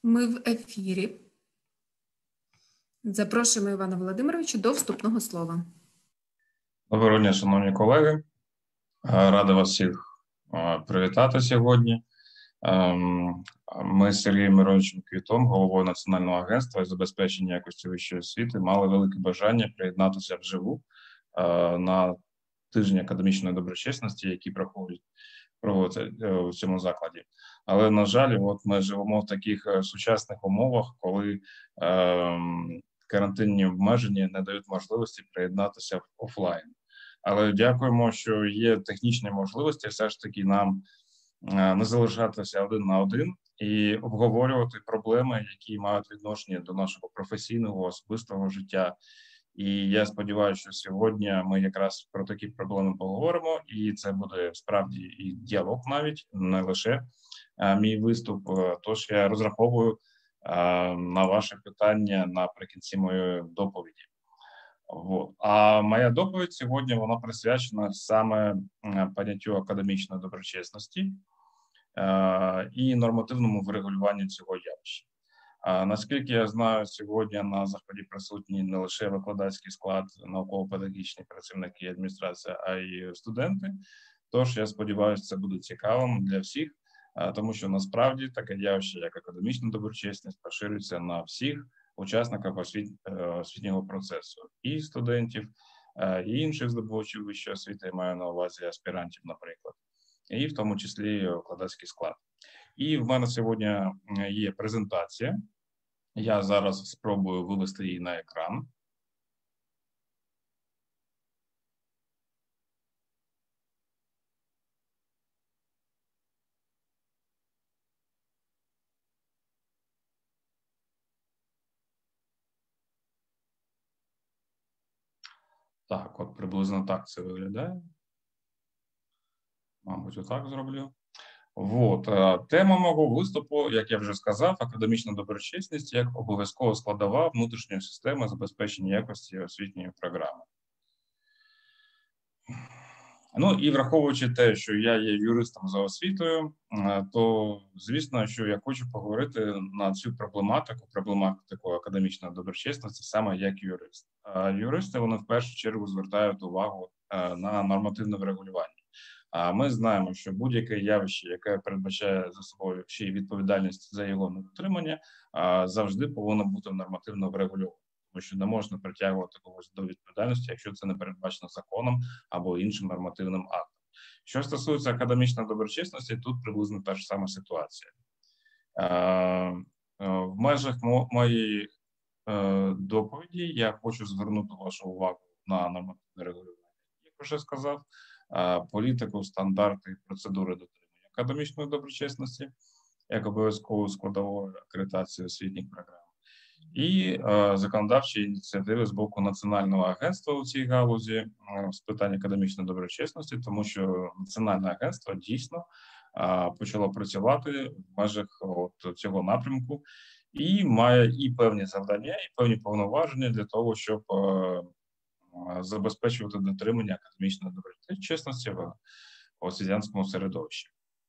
Ми в ефірі. Запрошуємо Івана Володимировича до вступного слова. Доброго дня, шановні колеги. Радий вас всіх привітати сьогодні. Ми з Сергієм Мироновичем Квітом, головою Національного агентства із забезпечення якості вищої освіти, мали велике бажання приєднатися вживу на тижні академічної доброчесності, які проводяться у цьому закладі. Але, на жаль, ми живемо в таких сучасних умовах, коли карантинні обмеження не дають можливості приєднатися в офлайн. Але дякуємо, що є технічні можливості все ж таки нам не залишатися один на один і обговорювати проблеми, які мають відношення до нашого професійного, особистого життя. І я сподіваюся, що сьогодні ми якраз про такі проблеми поговоримо, і це буде справді і діалог навіть, не лише мій виступ. Тож я розраховую на ваше питання наприкінці моєї доповіді. А моя доповідь сьогодні, вона присвячена саме поняттю академічної доброчесності і нормативному врегулюванню цього явища. Наскільки я знаю, сьогодні на Заході присутні не лише викладацький склад, науково-педагогічні працівники і адміністрація, а й студенти. Тож, я сподіваюся, це буде цікавим для всіх, тому що насправді таке явище, як академічна доброчесність, поширюється на всіх учасників освітнього процесу, і студентів, і інших здобувачів вищої освіти, я маю на увазі аспірантів, наприклад, і в тому числі викладацький склад. І в мене сьогодні є презентація. Я зараз спробую вивести її на екран. Так, от приблизно так це виглядає. Мабуть, отак зроблю. Тема мого виступу, як я вже сказав, академічна доброчесність як обов'язкова складова внутрішньої системи забезпечення якості освітньої програми. Ну і враховуючи те, що я є юристом за освітою, то звісно, що я хочу поговорити на цю проблематику академічної доброчесності саме як юрист. Юристи, вони в першу чергу звертають увагу на нормативне врегулювання. А ми знаємо, що будь-яке явище, яке передбачає за собою ще й відповідальність за його недотримання, завжди повинно бути нормативно врегульовано. Тому що не можна притягувати когось до відповідальності, якщо це не передбачено законом або іншим нормативним актом. Що стосується академічної доброчесності, тут приблизно та ж сама ситуація. В межах моєї доповіді я хочу звернути вашу увагу на нормативне регулювання, як вже сказав, політику, стандарти і процедури дотримання академічної доброчесності, як обов'язкову складову акредитації освітніх програм, і законодавчі ініціативи з боку Національного агентства у цій галузі з питань академічної доброчесності, тому що Національне агентство дійсно почало працювати в межах цього напрямку і має і певні завдання, і певні повноваження для того, щоб забезпечувати дотримання академічної доброчесності в освітянському середовищі.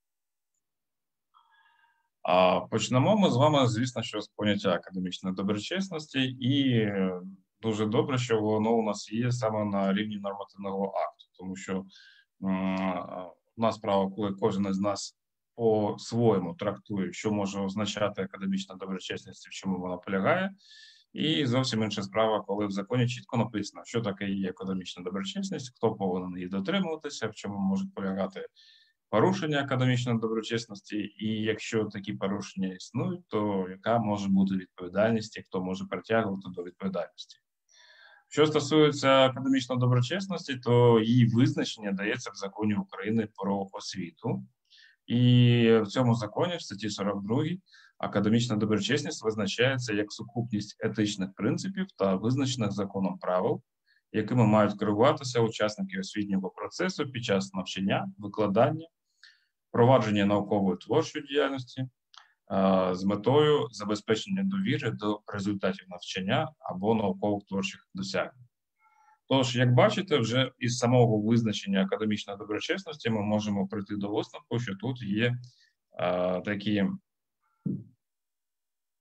Почнемо ми з вами, звісно, що з поняття академічної доброчесності, і дуже добре, що воно у нас є саме на рівні нормативного акту, тому що у нас справа, коли кожен із нас по-своєму трактує, що може означати академічна доброчесність і в чому вона полягає, і зовсім інша справа, коли в законі чітко написано, що таке є академічна доброчесність, хто повинен її дотримуватися, в чому можуть полягати порушення академічної доброчесності, і якщо такі порушення існують, то яка може бути відповідальність і хто може притягувати до відповідальності. Що стосується академічної доброчесності, то її визначення дається в Законі України про освіту. І в цьому законі, в статті 42, академічна доброчесність визначається як сукупність етичних принципів та визначених законом правил, якими мають керуватися учасники освітнього процесу під час навчання, викладання, провадження наукової творчої діяльності з метою забезпечення довіри до результатів навчання або наукових творчих досягнень. Тож, як бачите, вже із самого визначення академічної доброчесності ми можемо прийти до висновку, що тут є такі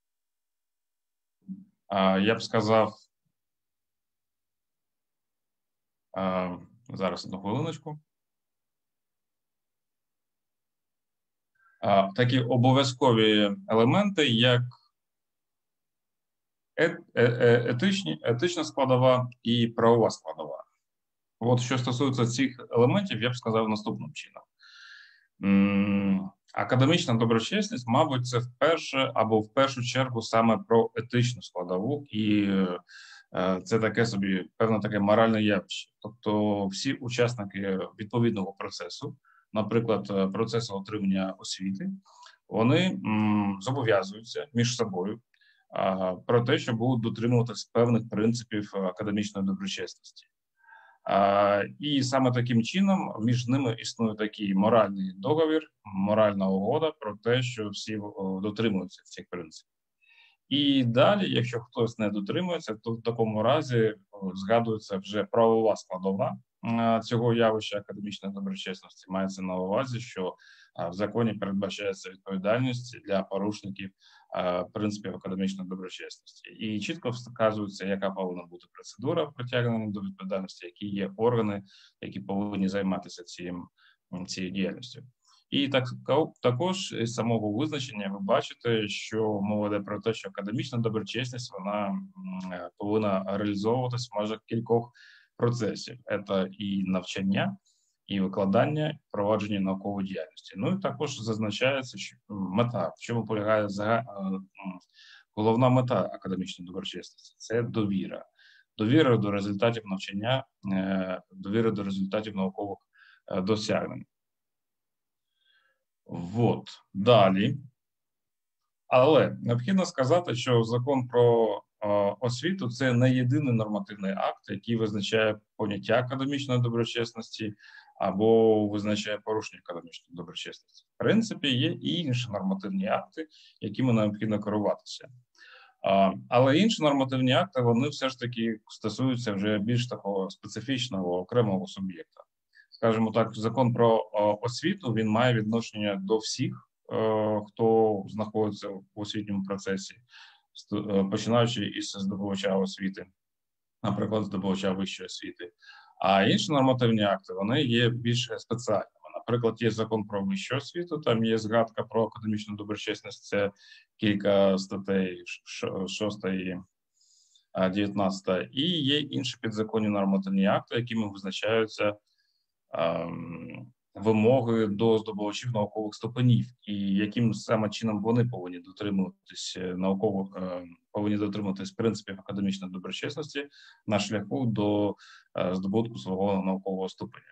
Я б сказав, зараз одну хвилиночку. Такі обов'язкові елементи, як етична складова і правова складова. От що стосується цих елементів, я б сказав наступним чином. Академічна доброчесність, мабуть, це вперше або в першу чергу саме про етичну складову, і це таке собі певне таке моральне явище. Тобто всі учасники відповідного процесу, наприклад, процесу отримання освіти, вони зобов'язуються між собою про те, що будуть дотримуватись певних принципів академічної доброчесності. І саме таким чином між ними існує такий моральний договір, моральна угода про те, що всі дотримуються цих принципів. І далі, якщо хтось не дотримується, то в такому разі згадується вже правова складова цього явища академічної доброчесності. Мається на увазі, що в законі передбачається відповідальність для порушників принципів академічної доброчесності. І чітко вказується, яка повинна бути процедура притягнення до відповідальності, які є органи, які повинні займатися цією діяльністю. І також із самого визначення ви бачите, що мова йде про те, що академічна доброчесність вона повинна реалізовуватись в межах кількох процесів. Це і навчання, і викладання, і провадження наукової діяльності. Ну і також зазначається, що мета, в чому полягає головна мета академічної доброчесності – це довіра. Довіра до результатів навчання, довіра до результатів наукових досягнень. Вот. Далі. Але необхідно сказати, що закон про освіту – це не єдиний нормативний акт, який визначає поняття академічної доброчесності або визначає порушення академічної доброчесності. В принципі, є і інші нормативні акти, якими необхідно керуватися. Але інші нормативні акти, вони все ж таки стосуються вже більш такого специфічного, окремого суб'єкта. Скажімо так, закон про освіту, він має відношення до всіх, хто знаходиться в освітньому процесі, починаючи із здобувача освіти, наприклад, здобувача вищої освіти. А інші нормативні акти, вони є більш спеціальними. Наприклад, є закон про вищу освіту, там є згадка про академічну доброчесність, це кілька статей 6 і 19, і є інші підзаконні нормативні акти, якими визначаються вимоги до здобувачів наукових ступенів, і яким саме чином вони повинні дотримуватись принципів академічної доброчесності на шляху до здобутку свого наукового ступеня.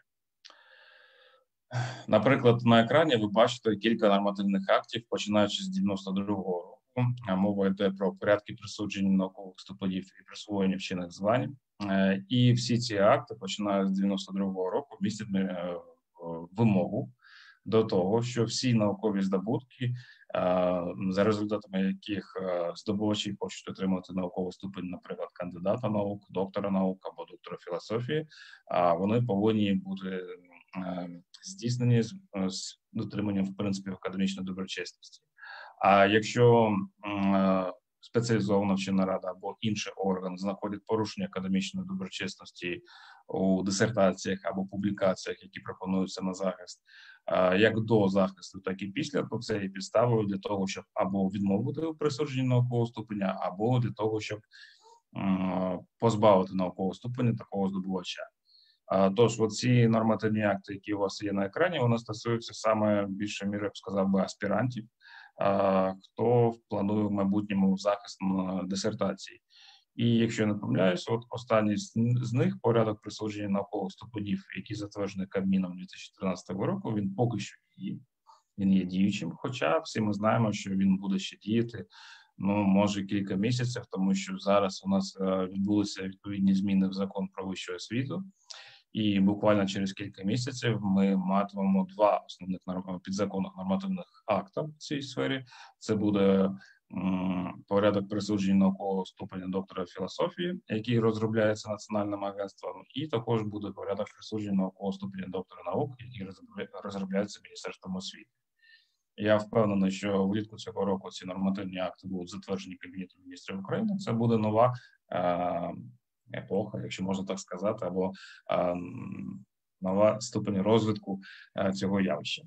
Наприклад, на екрані ви бачите кілька нормативних актів, починаючи з 92-го року. Мова йде про порядки присудження наукових ступенів і присвоєння вчених звань. І всі ці акти, починаючи з 92-го року, містять вимогу до того, що всі наукові здобутки, за результатами яких здобувачі хочуть отримати науковий ступень, наприклад, кандидата наук, доктора наук або доктора філософії, вони повинні бути здійснені з дотриманням принципів академічної доброчесності. А якщо спеціалізована вчена рада або інший орган знаходять порушення академічної доброчесності у дисертаціях або публікаціях, які пропонуються на захист, як до захисту, так і після, то це є підставою для того, щоб або відмовити у присудженні наукового ступеня, або для того, щоб позбавити наукового ступеня такого здобувача. Тож, оці нормативні акти, які у вас є на екрані, вони стосуються саме більше міри, я б сказав би, аспірантів, хто планує в майбутньому захист на дисертації. І якщо я не помиляюсь, от останній з них, порядок присудження наукових ступенів, який затверджений Кабміном 2013 року, він поки що він є діючим, хоча всі ми знаємо, що він буде ще діяти, може кілька місяців, тому що зараз у нас відбулися відповідні зміни в закон про вищу освіту, і буквально через кілька місяців ми матимемо два основних підзаконних нормативних акти в цій сфері. Це буде порядок присудження наукового ступеня доктора філософії, який розробляється Національним агентством, і також буде порядок присудження наукового ступеня доктора наук, який розробляється Міністерством освіти. Я впевнений, що влітку цього року ці нормативні акти будуть затверджені Кабінетом міністрів України. Це буде нова епоха, якщо можна так сказати, або нова ступень розвитку цього явища.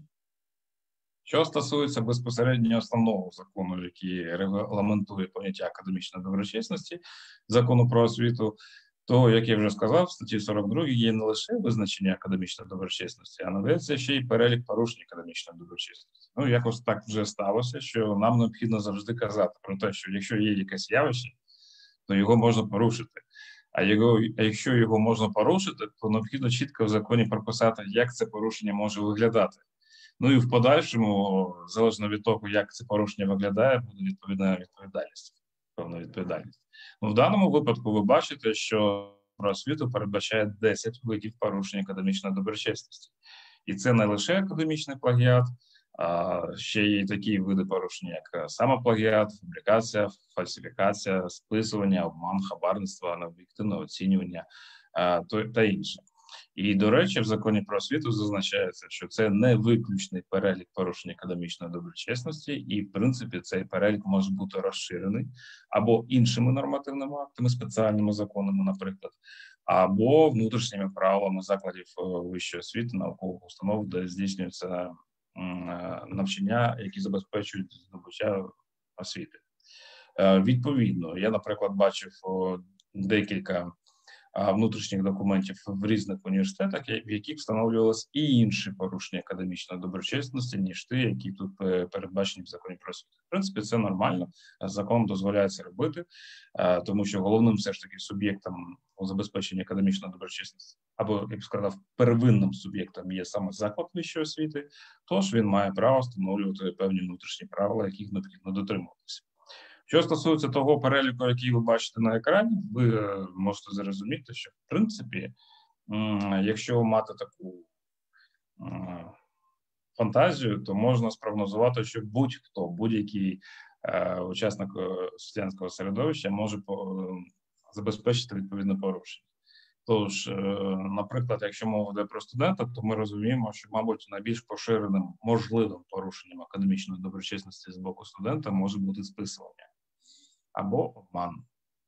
Що стосується безпосередньо основного закону, який регламентує поняття академічної доброчесності, закону про освіту, то, як я вже сказав, в статті 42 є не лише визначення академічної доброчесності, а надається ще й перелік порушень академічної доброчесності. Ну, якось так вже сталося, що нам необхідно завжди казати про те, що якщо є якесь явище, то його можна порушити. А якщо його можна порушити, то необхідно чітко в законі прописати, як це порушення може виглядати. Ну і в подальшому, залежно від того, як це порушення виглядає, буде відповідна відповідальність, певна відповідальність. Ну, в даному випадку ви бачите, що про освіту передбачає 10 видів порушень академічної доброчесності. І це не лише академічний плагіат, а ще й такі види порушень, як самоплагіат, фабрикація, фальсифікація, списування, обман, хабарництво, необ'єктивне оцінювання та інше. І, до речі, в законі про освіту зазначається, що це не виключний перелік порушень академічної доброчесності, і, в принципі, цей перелік може бути розширений або іншими нормативними актами, спеціальними законами, наприклад, або внутрішніми правилами закладів вищої освіти, наукових установ, де здійснюється навчання, які забезпечують здобуття освіти. Відповідно, я, наприклад, бачив декілька внутрішніх документів в різних університетах, в яких встановлювалися і інші порушення академічної доброчесності, ніж ті, які тут передбачені в законі про освіту. В принципі, це нормально, закон дозволяє це робити, тому що головним все ж таки суб'єктом у забезпеченні академічної доброчесності, або, я б сказав, первинним суб'єктом є саме заклад вищої освіти, тож він має право встановлювати певні внутрішні правила, яких необхідно дотримуватися. Що стосується того переліку, який ви бачите на екрані, ви можете зрозуміти, що, в принципі, якщо мати таку фантазію, то можна спрогнозувати, що будь-хто, будь-який учасник студентського середовища може забезпечити відповідне порушення. Тож, наприклад, якщо мова йде про студента, то ми розуміємо, що, мабуть, найбільш поширеним можливим порушенням академічної доброчесності з боку студента може бути списування або обман,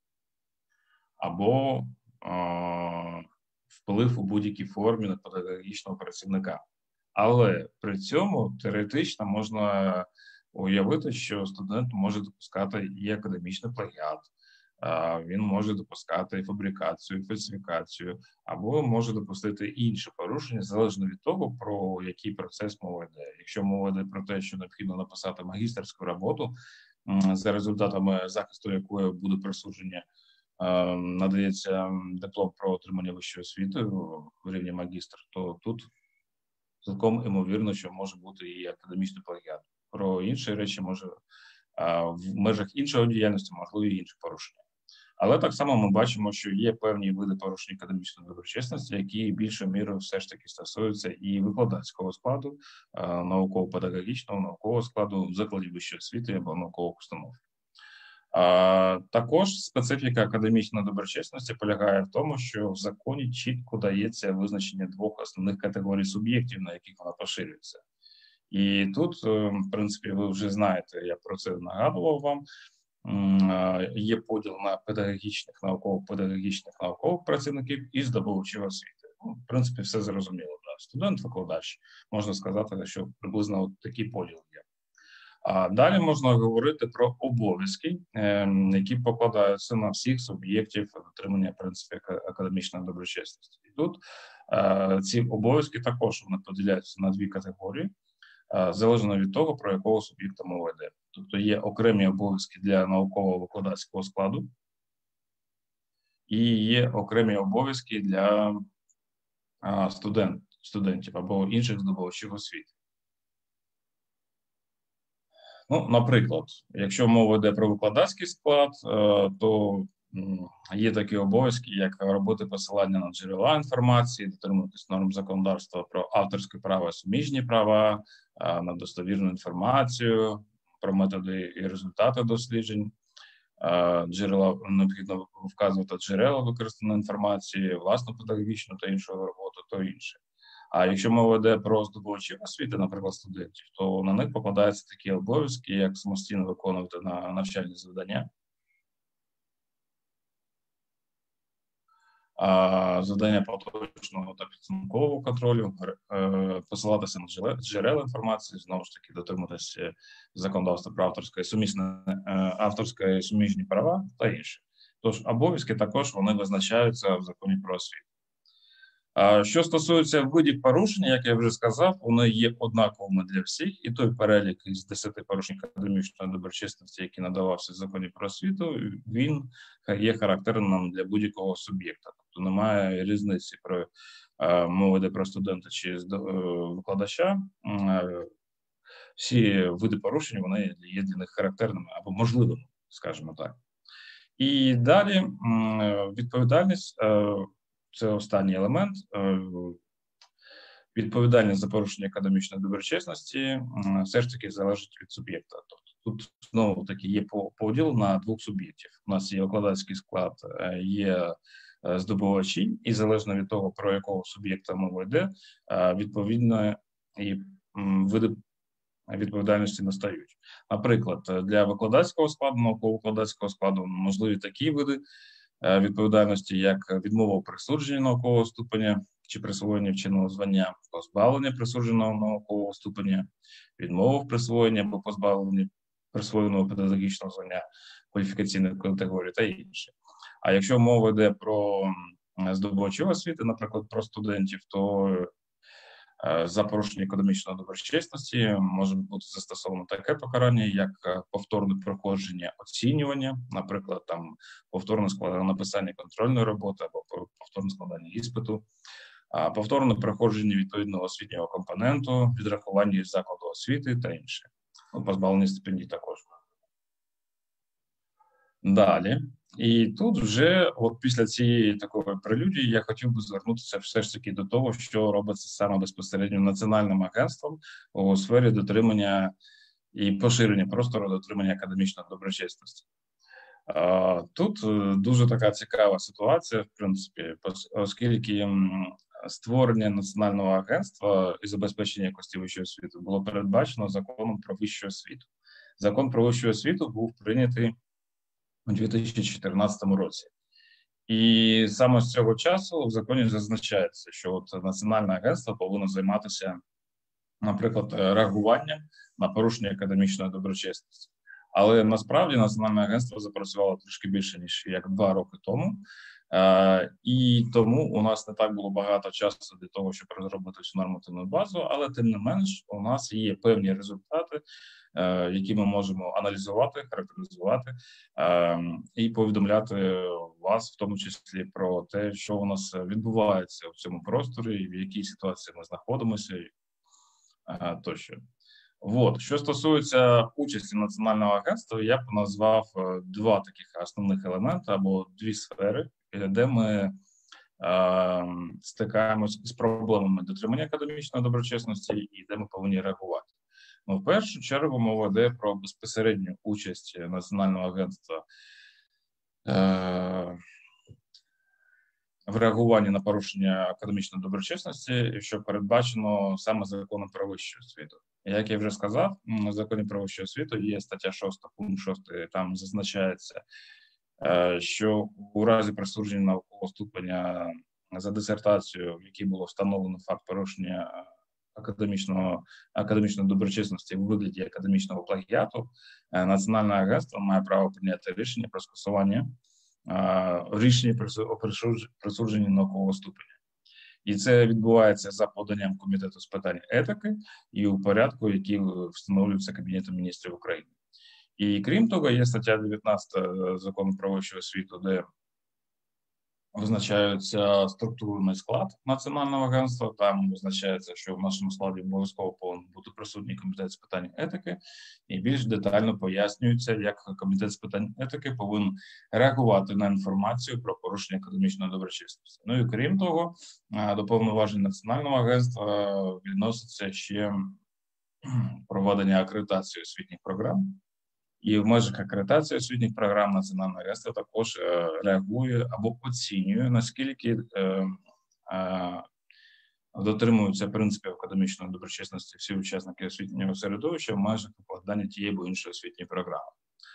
або вплив у будь-якій формі на педагогічного працівника. Але при цьому теоретично можна уявити, що студент може допускати і академічний плагіат, він може допускати і фабрикацію, і фальсифікацію, або може допустити інші порушення, залежно від того, про який процес мова йде. Якщо мова йде про те, що необхідно написати магістерську роботу, за результатами захисту якої буде присудження, надається диплом про отримання вищої освіти в рівні магістр, то тут цілком ймовірно, що може бути і академічний плагіат. Про інші речі може в межах іншої діяльності можливі інші порушення. Але так само ми бачимо, що є певні види порушень академічної доброчесності, які більшою мірою все ж таки стосуються і викладацького складу, науково-педагогічного, наукового складу закладів вищої освіти або наукових установ. Також специфіка академічної доброчесності полягає в тому, що в законі чітко дається визначення двох основних категорій суб'єктів, на яких вона поширюється. І тут, в принципі, ви вже знаєте, я про це нагадував вам, є поділ на педагогічних, науково-педагогічних працівників і здобувачів освіти. Ну, в принципі, все зрозуміло. Да? Студент, викладач, можна сказати, що приблизно от такий поділ є. А далі можна говорити про обов'язки, які покладаються на всіх суб'єктів дотримання принципів академічної доброчесності. І тут ці обов'язки також вони поділяються на дві категорії, залежно від того, про якого суб'єкта мова йде. Тобто є окремі обов'язки для науково-викладацького складу і є окремі обов'язки для студентів або інших здобувачів освіти. Ну, наприклад, якщо мова йде про викладацький склад, то є такі обов'язки, як робити посилання на джерела інформації, дотримуватись норм законодавства про авторське право і суміжні права, на достовірну інформацію, про методи і результати досліджень, джерела, необхідно вказувати джерела використаної інформації, власну педагогічну та іншу роботу, то інше. А якщо мова йде про здобувачів освіти, наприклад, студентів, то на них покладаються такі обов'язки, як самостійно виконувати навчальні завдання, завдання поточного та підсумкового контролю, посилатися на джерела інформації, знову ж таки, дотримуватися законодавства про авторське і суміжні права та інше. Тож обов'язки також вони визначаються в законі про освіту. Що стосується видів порушень, як я вже сказав, вони є однаковими для всіх, і той перелік із 10 порушень академічної доброчесності, який надавався в законі про освіту, він є характерним для будь-якого суб'єкта. Тобто немає різниці про мова йде про студента чи викладача. Всі види порушень вони є для них характерними або можливими, скажімо так. І далі відповідальність. Це останній елемент. Відповідальність за порушення академічної доброчесності все ж таки залежить від суб'єкта. Тобто тут знову таки є поділ на двох суб'єктів. У нас є викладацький склад, є здобувачі, і залежно від того, про якого суб'єкта мова йде, відповідно і види відповідальності настають. Наприклад, для викладацького складу, науково-викладацького складу можливі такі види відповідальності, як відмова у присудженні наукового ступеня чи присвоєння вченого звання, позбавлення присудженого наукового ступеня, відмова в присвоєнні або позбавлення присвоєного педагогічного звання, кваліфікаційних категорій та інше. А якщо мова йде про здобувачів освіти, наприклад, про студентів, то за порушення академічної доброчесності може бути застосовано таке покарання, як повторне проходження оцінювання, наприклад, там повторне написання контрольної роботи або повторне складання іспиту, повторне проходження відповідного освітнього компоненту, відрахування із закладу освіти та інше. Позбавлення стипендій також. Далі. І тут вже, от після цієї такої прелюдії, я хотів би звернутися все ж таки до того, що робиться саме безпосередньо Національним агентством у сфері дотримання і поширення простору дотримання академічної доброчесності. Тут дуже така цікава ситуація, в принципі, оскільки створення Національного агентства і забезпечення якості вищої освіти було передбачено Законом про вищу освіту. Закон про вищу освіту був прийнятий у 2014 році. І саме з цього часу в законі зазначається, що от Національне агентство повинно займатися, наприклад, реагуванням на порушення академічної доброчесності. Але насправді Національне агентство запрацювало трошки більше, ніж як 2 роки тому. І тому у нас не так було багато часу для того, щоб розробити цю нормативну базу, але тим не менш у нас є певні результати, які ми можемо аналізувати, характеризувати і повідомляти вас, в тому числі, про те, що у нас відбувається в цьому просторі, в якій ситуації ми знаходимося тощо. От. Що стосується участі Національного агентства, я б назвав 2 таких основних елементи або 2 сфери, де ми стикаємось з проблемами дотримання академічної доброчесності і де ми повинні реагувати. Ну, в першу чергу мова йде про безпосередню участь Національного агентства в реагуванні на порушення академічної доброчесності, що передбачено саме Законом про вищу освіту. Як я вже сказав, в Законі про вищу освіту є стаття 6, пункт 6, там зазначається, що у разі присудження наукового ступеня за дисертацію, в якій було встановлено факт порушення академічної доброчесності в вигляді академічного плагіату, Національне агентство має право прийняти рішення про скасування рішення про присудження наукового ступеня. І це відбувається за поданням Комітету з питань етики і у порядку, який встановлюється Кабінетом міністрів України. І крім того, є стаття 19 Закону про вищу освіту, де визначається структурний склад Національного агентства. Там визначається, що в нашому складі обов'язково повинен бути присутній Комітет з питань етики, і більш детально пояснюється, як Комітет з питань етики повинен реагувати на інформацію про порушення академічної доброчесності. Ну і крім того, до повноважень Національного агентства відноситься ще проведення акредитації освітніх програм. І в межах акредитації освітніх програм Національне агентство також реагує або оцінює, наскільки дотримуються принципів академічної доброчесності всі учасники освітнього середовища в межах викладання тієї або іншої освітньої програми.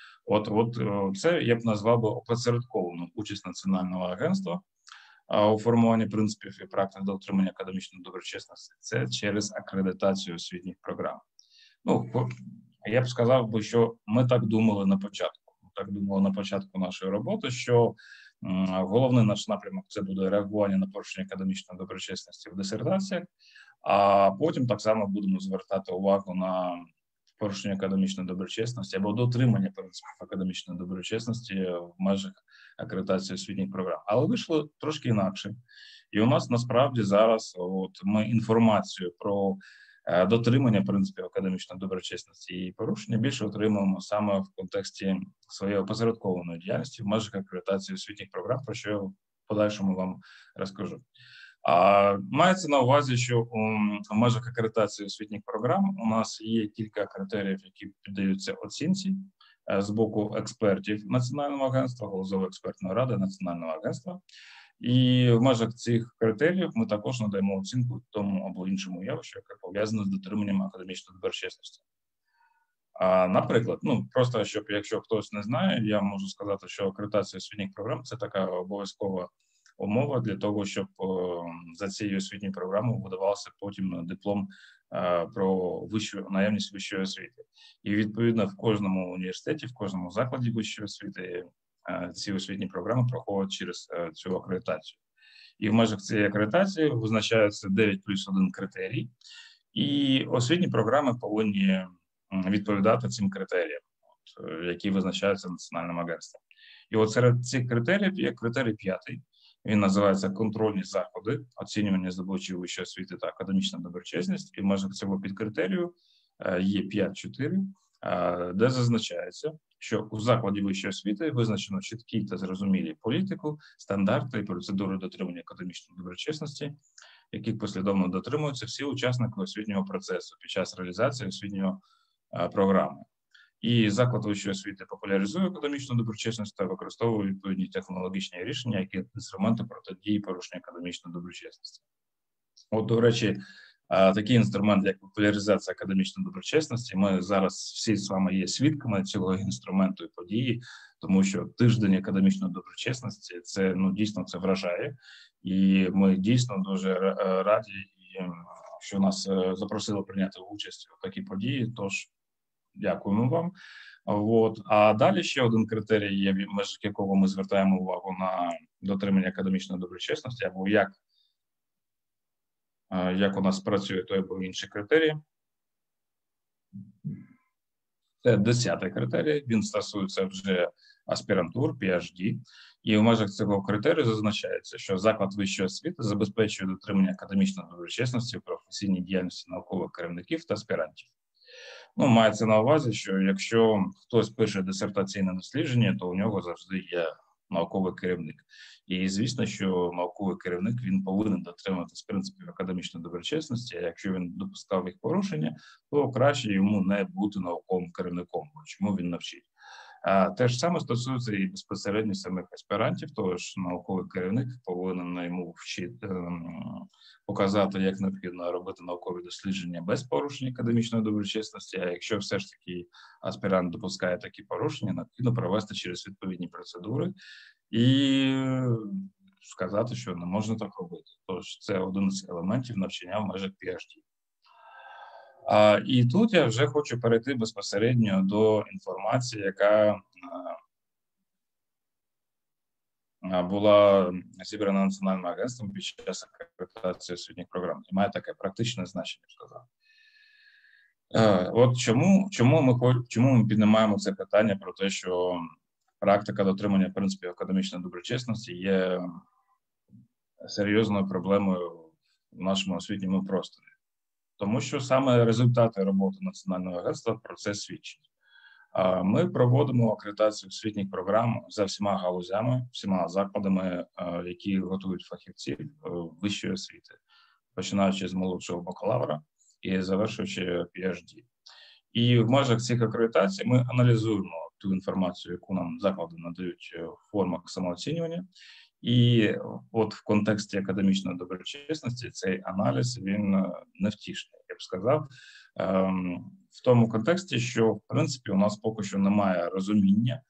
Це я б назвав би опосередковану участь Національного агентства у формуванні принципів і практик дотримання академічної доброчесності. Це через акредитацію освітніх програм. Я б сказав би, що ми так думали на початку. Нашої роботи, що головний наш напрямок – це буде реагування на порушення академічної доброчесності в дисертаціях, а потім так само будемо звертати увагу на порушення академічної доброчесності або дотримання принципів академічної доброчесності в межах акредитації освітніх програм. Але вийшло трошки інакше. І у нас насправді зараз ми інформацію про дотримання принципів академічної доброчесності і порушення більше отримуємо саме в контексті своєї опосередкованої діяльності в межах акредитації освітніх програм, про що я в подальшому вам розкажу. Мається на увазі, що в межах акредитації освітніх програм у нас є кілька критеріїв, які піддаються оцінці з боку експертів Національного агентства, Галузевої експертної ради Національного агентства. І в межах цих критеріїв ми також надаємо оцінку тому або іншому явищу, яке пов'язане з дотриманням академічної доброчесності. Наприклад, просто якщо хтось не знає, я можу сказати, що акредитація освітніх програм – це така обов'язкова умова для того, щоб за цією освітньою програмою видавався потім диплом про наявність вищої освіти. І відповідно в кожному університеті, в кожному закладі вищої освіти ці освітні програми проходять через цю акредитацію. І в межах цієї акредитації визначаються 9+1 критерій, і освітні програми повинні відповідати цим критеріям, які визначаються Національним агентством. І серед цих критеріїв є критерій 5. Він називається контрольні заходи, оцінювання здобувачів вищої освіти та академічна доброчесність. І в межах цього підкритерію є 5.4, де зазначається, що у закладі вищої освіти визначено чіткі та зрозумілі політику, стандарти і процедури дотримання академічної доброчесності, яких послідовно дотримуються всі учасники освітнього процесу під час реалізації освітньої програми. І заклад вищої освіти популяризує академічну доброчесність та використовує відповідні технологічні рішення, які інструменти протидії порушення академічної доброчесності. До речі, такий інструмент, як популяризація академічної доброчесності, ми зараз всі з вами є свідками цього інструменту і події, тому що тиждень академічної доброчесності, це дійсно це вражає. І ми дійсно дуже раді, що нас запросили прийняти участь у такій події, тож дякуємо вам. А далі ще один критерій є, в межах якого ми звертаємо увагу на дотримання академічної доброчесності, або як у нас працює той або інший критерій. Це 10-й критерій, він стосується вже аспірантур, PhD. І в межах цього критерію зазначається, що заклад вищої освіти забезпечує дотримання академічної доброчесності в професійній діяльності наукових керівників та аспірантів. Мається на увазі, що якщо хтось пише дисертаційне дослідження, то у нього завжди є науковий керівник. І звісно, що науковий керівник, він повинен дотримуватись принципів академічної доброчесності, а якщо він допускав їх порушення, то краще йому не бути науковим керівником, бо чому він навчить. Те ж саме стосується і безпосередньо самих аспірантів, тож науковий керівник повинен йому показати, як необхідно робити наукові дослідження без порушення академічної доброчесності, а якщо все ж таки аспірант допускає такі порушення, необхідно провести через відповідні процедури і сказати, що не можна так робити. Тож це один з елементів навчання в межах PhD. І тут я вже хочу перейти безпосередньо до інформації, яка була зібрана Національним агентством під час акредитації освітніх програм. І має таке практичне значення, сказав. Чому ми піднімаємо це питання про те, що практика дотримання принципів академічної доброчесності є серйозною проблемою в нашому освітньому просторі? Тому що саме результати роботи Національного агентства про це свідчать. Ми проводимо акредитацію освітніх програм за всіма галузями, всіма закладами, які готують фахівців вищої освіти, починаючи з молодшого бакалавра і завершуючи PhD. І в межах цих акредитацій ми аналізуємо ту інформацію, яку нам заклади надають в формах самооцінювання, І от в контексті академічної доброчесності цей аналіз, він невтішний, я б сказав, в тому контексті, що, в принципі, у нас поки що немає розуміння,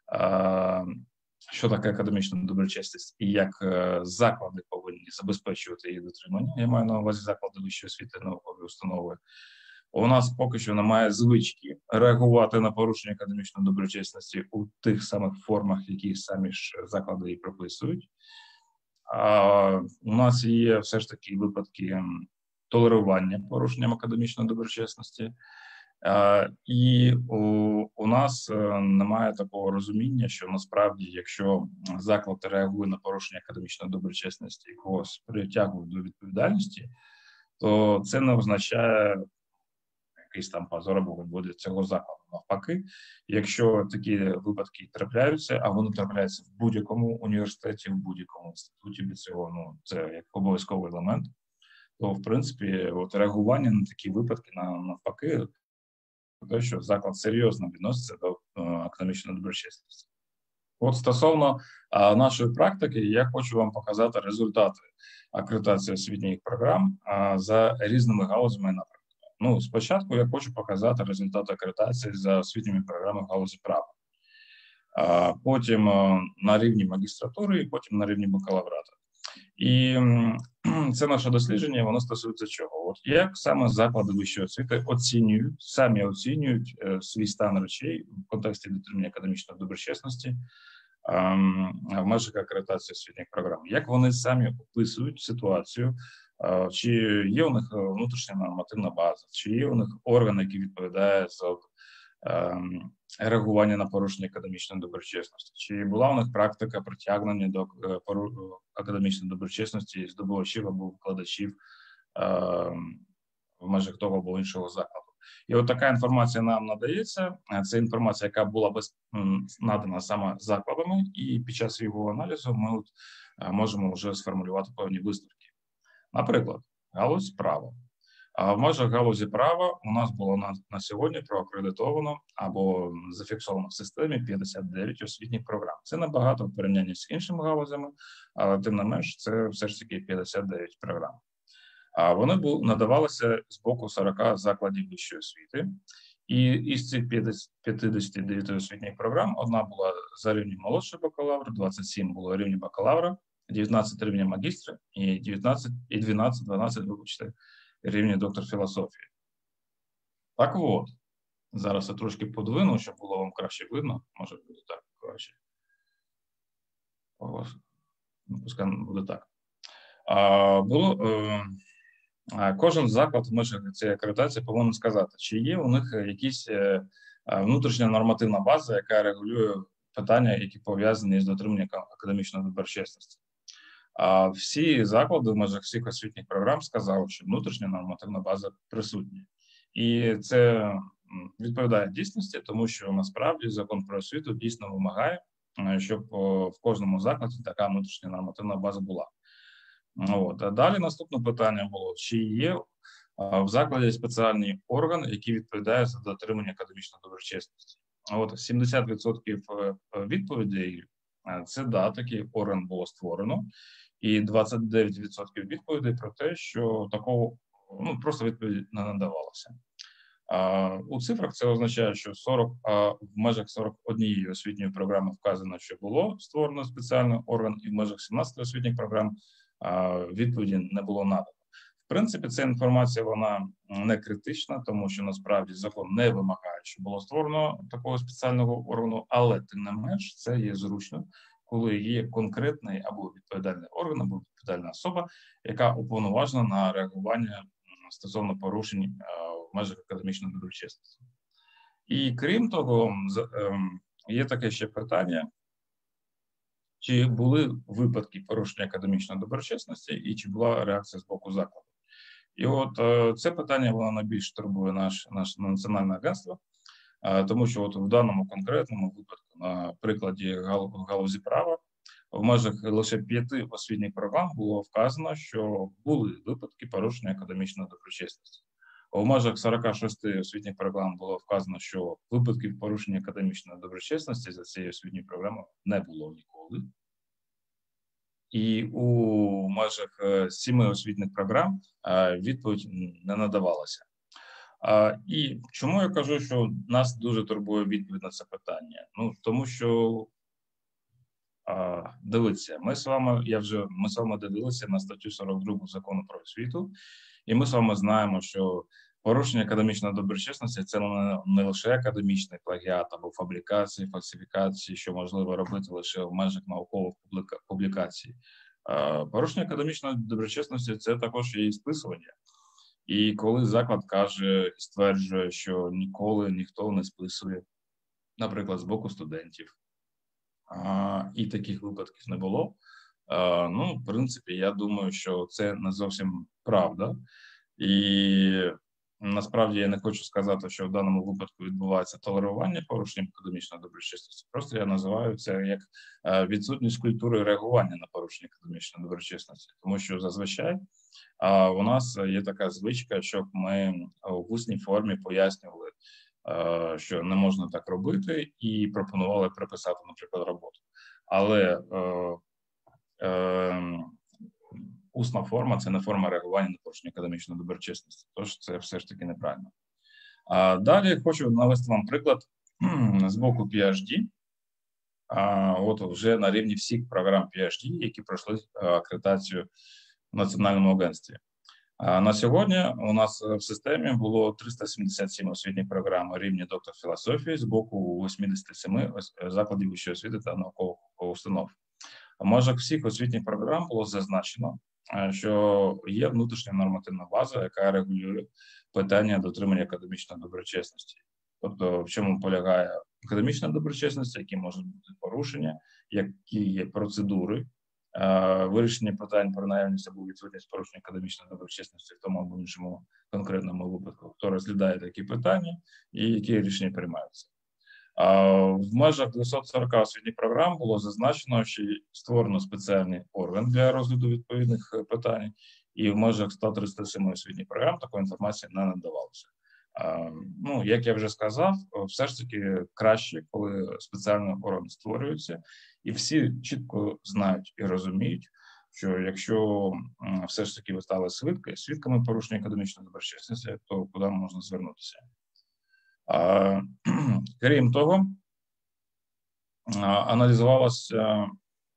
що таке академічна доброчесність і як заклади повинні забезпечувати її дотримання. Я маю на увазі заклади вищої освіти, наукові установи. У нас поки що немає звички реагувати на порушення академічної доброчесності у тих самих формах, які самі ж заклади і прописують. У нас є все ж таки випадки толерування порушенням академічної доброчесності. І у нас немає такого розуміння, що насправді, якщо заклад реагує на порушення академічної доброчесності і когось притягує до відповідальності, то це не означає якийсь там позор або виводи цього закладу. Навпаки, якщо такі випадки трапляються, а вони трапляються в будь-якому університеті, в будь-якому інституті, без цього, це як обов'язковий елемент, то, в принципі, от реагування на такі випадки, навпаки, те, що заклад серйозно відноситься до академічної доброчесності. От стосовно нашої практики, я хочу вам показати результати акредитації освітніх програм за різними галузями і напрямками. Спочатку я хочу показати результати акредитації за освітніми програмами в галузі права, потім на рівні магістратури і потім на рівні бакалаврату. І це наше дослідження, воно стосується чого? От як саме заклади вищої освіти самі оцінюють свій стан речей в контексті дотримання академічної доброчесності в межах акредитації освітніх програм. Як вони самі описують ситуацію, чи є у них внутрішня нормативна база, чи є у них органи, які відповідають за реагування на порушення академічної доброчесності, чи була у них практика притягнення до академічної доброчесності здобувачів або викладачів в межах того або іншого закладу. І от така інформація нам надається. Це інформація, яка була надана саме закладами, і під час його аналізу ми можемо вже сформулювати певні висновки. Наприклад, галузь права. А в межах галузі права у нас було на сьогодні проакредитовано або зафіксовано в системі 59 освітніх програм. Це небагато в порівнянні з іншими галузями, але тим не менш це все ж таки 59 програм. А вони надавалися з боку 40 закладів вищої освіти. І із цих 59 освітніх програм одна була за рівнем молодшого бакалавра, 27 було рівні бакалавра, 19 рівня магістра і 12 рівні доктор філософії. Так от, зараз я трошки подвину, щоб було вам краще видно. Може буде так краще. Пускай буде так. Кожен заклад в межах цієї акредитації повинен сказати, чи є у них якісь внутрішня нормативна база, яка регулює питання, які пов'язані з дотриманням академічної доброчесності. Всі заклади в межах всіх освітніх програм сказали, що внутрішня нормативна база присутня. І це відповідає дійсності, тому що насправді закон про освіту дійсно вимагає, щоб в кожному закладі така внутрішня нормативна база була. А далі наступне питання було, чи є в закладі спеціальний орган, який відповідає за дотримання академічної доброчесності. 70% відповідей – це да, такий орган було створено, і 29% відповідей про те, що такого просто відповідь не надавалося. У цифрах це означає, що в межах 41 освітньої програми вказано, що було створено спеціальний орган, і в межах 17 освітніх програм відповіді не було надано. В принципі, ця інформація, вона не критична, тому що насправді закон не вимагає, щоб було створено такого спеціального органу, але тим не менш це є зручно, коли є конкретний або відповідальний орган, або відповідальна особа, яка уповноважена на реагування стосовно порушень в межах академічної доброчесності. І крім того, є таке ще питання, чи були випадки порушення академічної доброчесності і чи була реакція з боку закладу. І от це питання, воно найбільш турбує наше національне агентство, тому що от в даному конкретному випадку, на прикладі галузі права, в межах лише 5 освітніх програм було вказано, що були випадки порушення академічної доброчесності. В межах 46 освітніх програм було вказано, що випадків порушення академічної доброчесності за цією освітньою програмою не було ніколи. і у межах 7 освітніх програм відповідь не надавалася. І чому я кажу, що нас дуже турбує відповідь на це питання? Ну, тому що, дивіться, ми з вами дивилися на статтю 42 Закону про освіту, і ми з вами знаємо, що порушення академічної доброчесності – це не лише академічний плагіат або фабрикації, фальсифікації, що можливо робити лише в межах наукових публікацій. Порушення академічної доброчесності – це також і списування. І коли заклад каже, стверджує, що ніколи ніхто не списує, наприклад, з боку студентів, і таких випадків не було, ну, в принципі, я думаю, що це не зовсім правда. І насправді я не хочу сказати, що в даному випадку відбувається толерування порушення академічної доброчесності. Просто я називаю це як відсутність культури реагування на порушення академічної доброчесності. Тому що зазвичай у нас є така звичка, щоб ми в усній формі пояснювали, що не можна так робити, і пропонували приписати, наприклад, роботу. Але усна форма – це не форма реагування на порушення академічної доброчесності, тож це все ж таки неправильно. Далі хочу навести вам приклад з боку PhD, от вже на рівні всіх програм PhD, які пройшли акредитацію в Національному агентстві. На сьогодні у нас в системі було 377 освітніх програм рівня доктор філософії з боку 87 закладів вищої освіти та наукових установ. В межах всіх освітніх програм було зазначено, що є внутрішня нормативна база, яка регулює питання дотримання академічної доброчесності. Тобто, в чому полягає академічна доброчесність, які можуть бути порушення, які є процедури, вирішення питань про наявність або відсутність порушення академічної доброчесності в тому або іншому конкретному випадку, хто розглядає такі питання і які рішення приймаються. В межах 240 освітніх програм було зазначено, що створено спеціальний орган для розгляду відповідних питань, і в межах 137 освітніх програм такої інформації не надавалося. Ну, як я вже сказав, все ж таки краще, коли спеціальний орган створюється, і всі чітко знають і розуміють, що якщо все ж таки ви стали свідками порушення академічної доброчесності, то куди можна звернутися? Крім того, аналізувалося,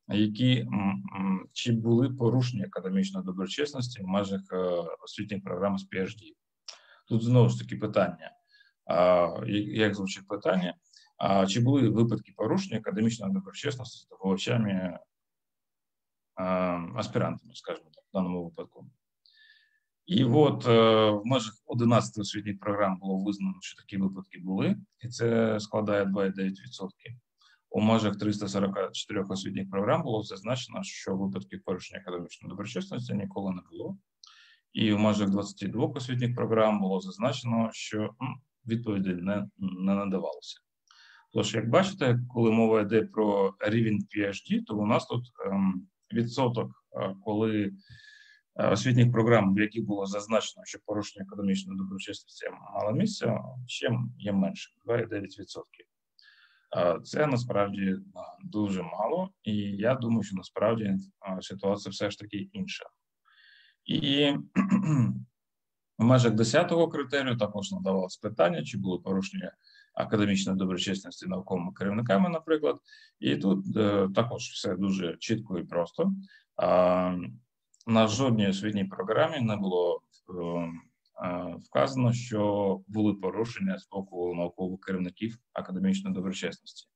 чи були порушення академічної доброчесності в межах освітніх програм з PhD. Тут знову ж таки питання, як звучить питання, чи були випадки порушення академічної доброчесності здобувачами, аспірантами, скажімо так, в даному випадку. І от в межах 11 освітніх програм було визнано, що такі випадки були, і це складає 2,9%. У межах 344 освітніх програм було зазначено, що випадків порушення академічної доброчесності ніколи не було. І в межах 22 освітніх програм було зазначено, що відповіді не надавалося. Тож, як бачите, коли мова йде про рівень PhD, то у нас тут відсоток, коли освітніх програм, в яких було зазначено, що порушення академічної доброчесності мало місця, чим є менше – 2,9%. Це насправді дуже мало, і я думаю, що насправді ситуація все ж таки інша. І в межах 10-го критерію також надавалось питання, чи були порушення академічної доброчесності науковими керівниками, наприклад. І тут також все дуже чітко і просто. На жодній освітній програмі не було вказано, що були порушення з боку наукових керівників академічної доброчесності.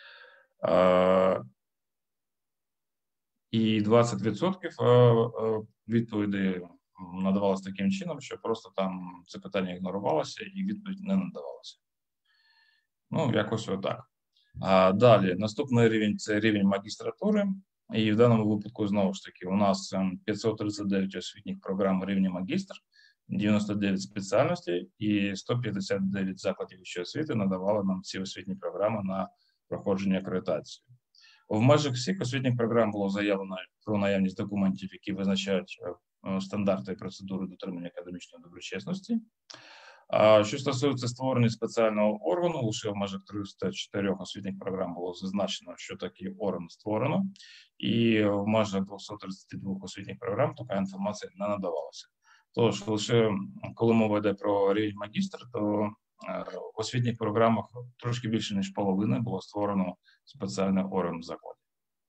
І 20% відповідей надавалося таким чином, що просто там це питання ігнорувалося і відповідь не надавалася. Ну, якось отак. Далі, наступний рівень – це рівень магістратури. І в даному випадку, знову ж таки, у нас 539 освітніх програм рівня магістр, 99 спеціальностей і 159 закладів вищої освіти надавали нам ці освітні програми на проходження акредитації. В межах всіх освітніх програм було заявлено про наявність документів, які визначають стандарти і процедури дотримання академічної доброчесності. А що стосується створення спеціального органу, лише в межах 304 освітніх програм було зазначено, що такий орган створено, і в межах 232 освітніх програм така інформація не надавалася. Тож лише коли мова йде про рівень магістр, то в освітніх програмах трошки більше ніж половина було створено спеціальний орган в закладі.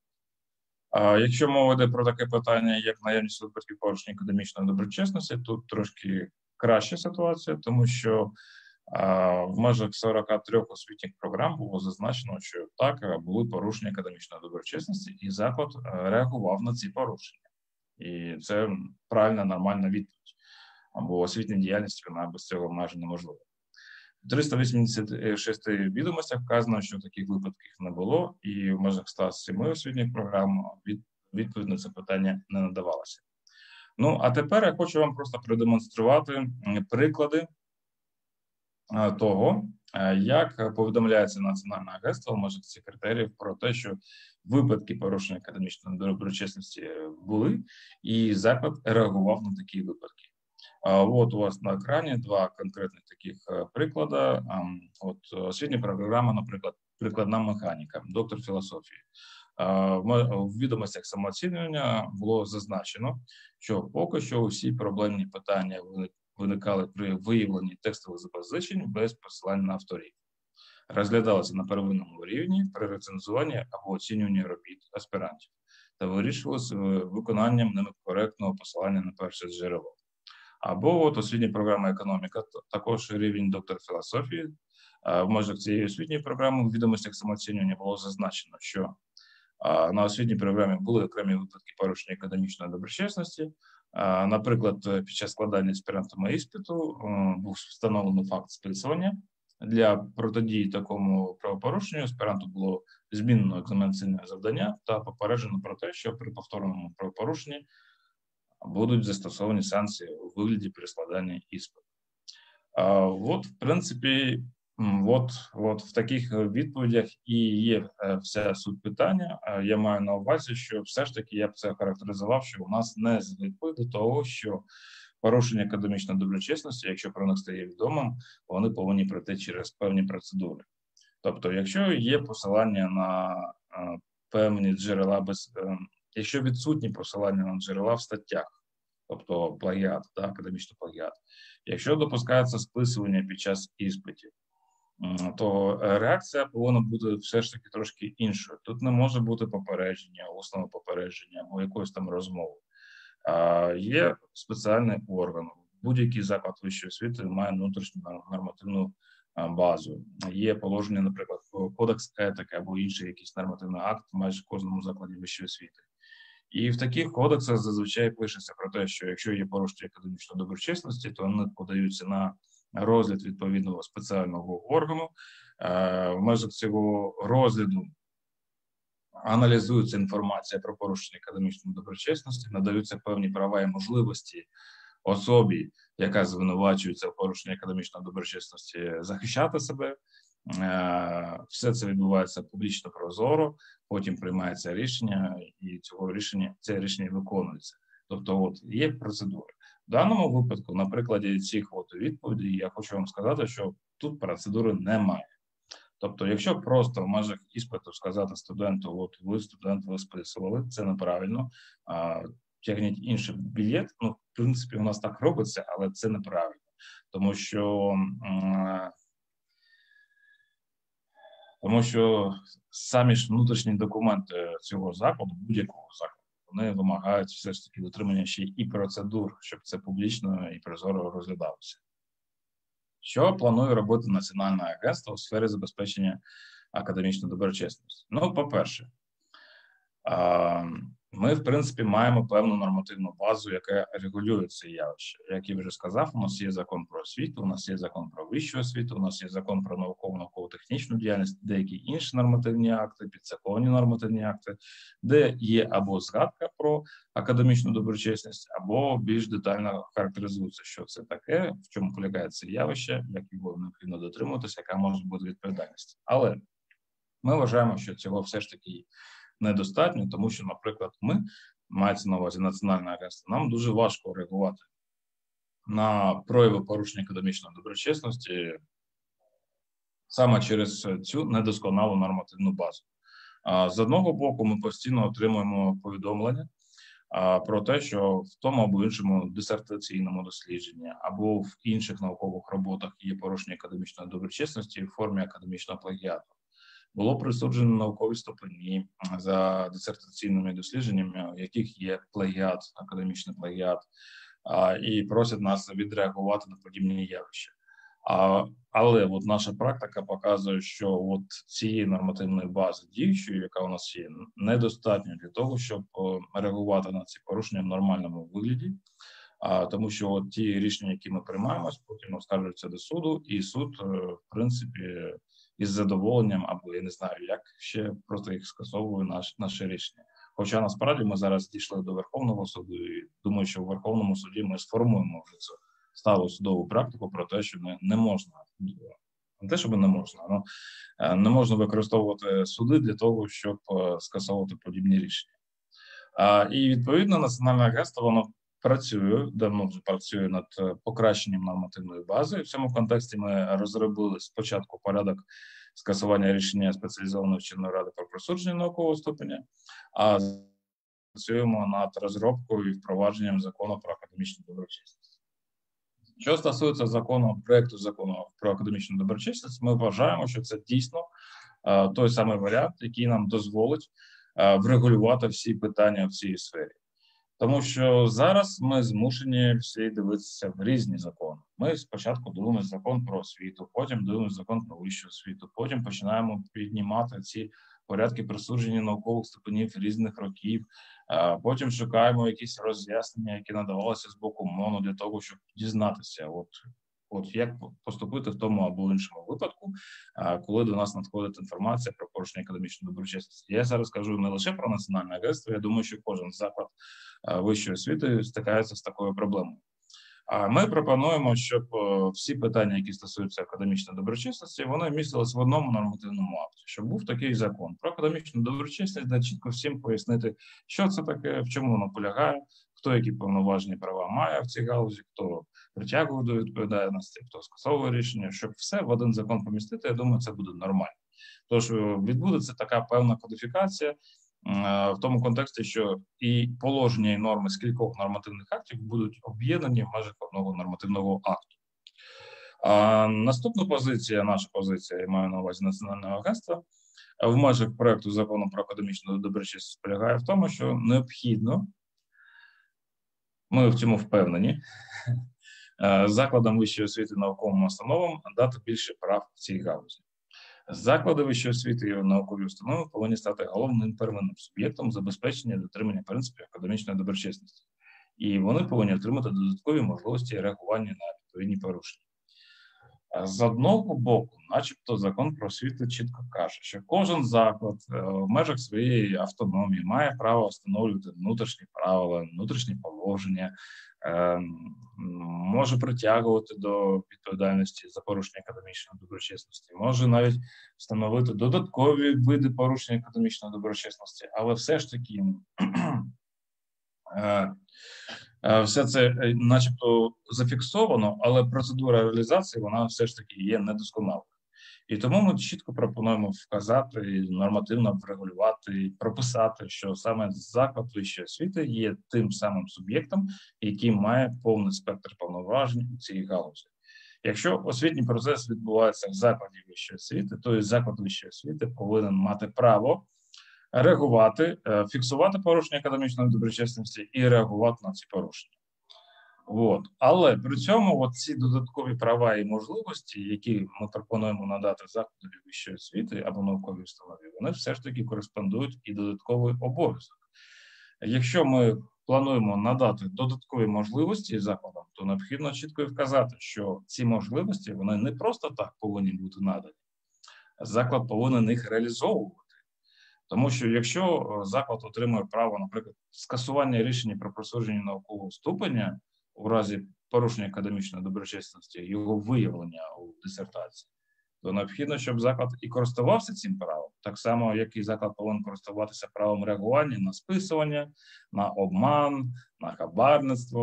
А якщо мова йде про таке питання, як наявність випадків порушення академічної доброчесності, тут трошки краща ситуація, тому що в межах 43 освітніх програм було зазначено, що так, були порушення академічної доброчесності, і заклад реагував на ці порушення. І це правильна, нормальна відповідь. Бо освітня діяльність, вона без цього майже неможлива. В 386 відомостях вказано, що таких випадків не було, і в межах 107 освітніх програм відповідь на це питання не надавалася. Ну, а тепер я хочу вам просто продемонструвати приклади того, як повідомляється Національне агентство в межах цих критеріїв про те, що випадки порушення академічної доброчесності були, і заклад реагував на такі випадки. От у вас на екрані два конкретних таких приклади. От освітня програма, наприклад, прикладна механіка, доктор філософії. В відомостях самооцінювання було зазначено, що поки що усі проблемні питання виникали при виявленні текстових запозичень без посилання на авторів. Розглядалися на первинному рівні при рецензуванні або оцінюванні робіт аспірантів та вирішувалися виконанням ними коректного посилання на перше джерело. Або от освітня програма економіка, також рівень доктор філософії. В межах цієї освітньої програми у відомостях самооцінювання було зазначено, що на освітній програмі були окремі випадки порушення академічної доброчесності. Наприклад, під час складання аспірантами іспиту був встановлений факт списування. Для протидії такому правопорушенню аспіранту було змінено екзаменаційне завдання та попереджено про те, що при повторному правопорушенні будуть застосовані санкції у вигляді при складанні іспиту. От, в принципі, от в таких відповідях і є вся суть питання. Я маю на увазі, що все ж таки я б це характеризував, що у нас не звикли до того, що порушення академічної доброчесності, якщо про них стає відомим, вони повинні пройти через певні процедури. Тобто, якщо є посилання на певні джерела, якщо відсутні посилання на джерела в статтях, тобто плагіат, академічний плагіат, якщо допускається списування під час іспитів, то реакція повинна бути все ж таки трошки іншою. Тут не може бути попередження, усного попередження або якоїсь там розмови. Є спеціальний орган. Будь-який заклад вищої освіти має внутрішню нормативну базу. Є положення, наприклад, кодекс етики або інший якийсь нормативний акт майже в кожному закладі вищої освіти. І в таких кодексах зазвичай пишеться про те, що якщо є порушення академічної доброчесності, то вони подаються на розгляд відповідного спеціального органу. В межах цього розгляду аналізується інформація про порушення академічної доброчесності, надаються певні права і можливості особі, яка звинувачується в порушенні академічної доброчесності, захищати себе. Все це відбувається публічно, прозоро, потім приймається рішення, і це рішення виконується. Тобто, от є процедури. В даному випадку, на прикладі цих відповідей, я хочу вам сказати, що тут процедури немає. Тобто, якщо просто в межах іспиту сказати студенту, от ви, студент, ви списували, це неправильно, тягніть інший білет, в принципі, у нас так робиться, але це неправильно, тому що самі ж внутрішні документи цього закладу, будь-якого закладу, вони вимагають все ж таки дотримання ще і процедур, щоб це публічно і прозоро розглядалося. Що планує робити Національне агентство у сфері забезпечення академічної доброчесності? Ну, по-перше, ми, в принципі, маємо певну нормативну базу, яка регулює це явище. Як я вже сказав, у нас є закон про освіту, у нас є закон про вищу освіту, у нас є закон про науково-технічну діяльність, деякі інші нормативні акти, підзаконні нормативні акти, де є або згадка про академічну доброчесність, або більш детально характеризується, що це таке, в чому полягає це явище, як його необхідно дотримуватися, яка може бути відповідальність. Але ми вважаємо, що цього все ж таки недостатньо, тому що, наприклад, мається на увазі Національне агентство, нам дуже важко реагувати на прояви порушення академічної доброчесності саме через цю недосконалу нормативну базу. З одного боку, ми постійно отримуємо повідомлення про те, що в тому або іншому дисертаційному дослідженні або в інших наукових роботах є порушення академічної доброчесності в формі академічного плагіату. Було присуджено наукові ступені за дисертаційними дослідженнями, в яких є плагіат, академічний плагіат, і просять нас відреагувати на подібні явища. Але от наша практика показує, що от цієї нормативної бази діючої, яка у нас є, недостатньо для того, щоб реагувати на ці порушення в нормальному вигляді, тому що от ті рішення, які ми приймаємо, потім оскаржуються до суду, і суд, в принципі, із задоволенням, або я не знаю, як ще просто їх скасовує наше рішення. Хоча насправді ми зараз дійшли до Верховного суду, і думаю, що в Верховному суді ми сформуємо вже це сталу судову практику про те, що не можна, не те, щоб не можна, але не можна використовувати суди для того, щоб скасовувати подібні рішення. І відповідно Національне агентство, воно працює, давно вже працює над покращенням нормативної бази. В цьому контексті ми розробили спочатку порядок скасування рішення спеціалізованої вченої ради про присудження наукового ступеня, а працюємо над розробкою і впровадженням закону про академічну доброчесність. Що стосується проєкту закону про академічну доброчесність, ми вважаємо, що це дійсно той самий варіант, який нам дозволить врегулювати всі питання в цій сфері. Тому що зараз ми змушені всі дивитися в різні закони. Ми спочатку дивимося закон про освіту, потім дивимося закон про вищу освіту, потім починаємо піднімати ці порядки присудження наукових ступенів різних років, потім шукаємо якісь роз'яснення, які надавалися з боку МОНу для того, щоб дізнатися, от як поступити в тому або іншому випадку, коли до нас надходить інформація про порушення академічної доброчесності. Я зараз кажу не лише про Національне агентство, я думаю, що кожен заклад вищої освіти стикається з такою проблемою. Ми пропонуємо, щоб всі питання, які стосуються академічної доброчесності, вони містились в одному нормативному акті, щоб був такий закон про академічну доброчесність, де чітко всім пояснити, що це таке, в чому воно полягає, хто які повноважені права має в цій галузі, хто притягує до відповідальності, хто скасовує рішення, щоб все в один закон помістити, я думаю, це буде нормально. Тож відбудеться така певна кодифікація, в тому контексті, що і положення, і норми з кількох нормативних актів будуть об'єднані в межах одного нормативного акту. Наступна позиція, наша позиція, я маю на увазі Національного агентства, в межах проекту закону про академічну доброчесність полягає в тому, що необхідно, ми в цьому впевнені, закладам вищої освіти і науковим установам дати більше прав в цій галузі. Заклади вищої освіти і наукові установи повинні стати головним первинним суб'єктом забезпечення і дотримання принципів академічної доброчесності. І вони повинні отримати додаткові можливості реагування на відповідні порушення. З одного боку, начебто, закон про освіту чітко каже, що кожен заклад в межах своєї автономії має право встановлювати внутрішні правила, внутрішні положення, може притягувати до відповідальності за порушення академічної доброчесності, може навіть встановити додаткові види порушення академічної доброчесності, але все ж таки все це начебто зафіксовано, але процедура реалізації, вона все ж таки є недосконалою. І тому ми чітко пропонуємо вказати, нормативно врегулювати, і прописати, що саме заклад вищої освіти є тим самим суб'єктом, який має повний спектр повноважень у цій галузі. Якщо освітній процес відбувається в закладі вищої освіти, то і заклад вищої освіти повинен мати право реагувати, фіксувати порушення академічної доброчесності і реагувати на ці порушення. Але при цьому ці додаткові права і можливості, які ми пропонуємо надати закладу вищої освіти або науковій установі, вони все ж таки кореспондують і додатковий обов'язок. Якщо ми плануємо надати додаткові можливості закладам, то необхідно чітко вказати, що ці можливості, вони не просто так повинні бути надані. Заклад повинен їх реалізовувати. Тому що якщо заклад отримує право, наприклад, скасування рішення про присудження наукового ступеня у разі порушення академічної доброчесності, його виявлення у дисертації, то необхідно, щоб заклад і користувався цим правом, так само, як і заклад повинен користуватися правом реагування на списування, на обман, на хабарництво,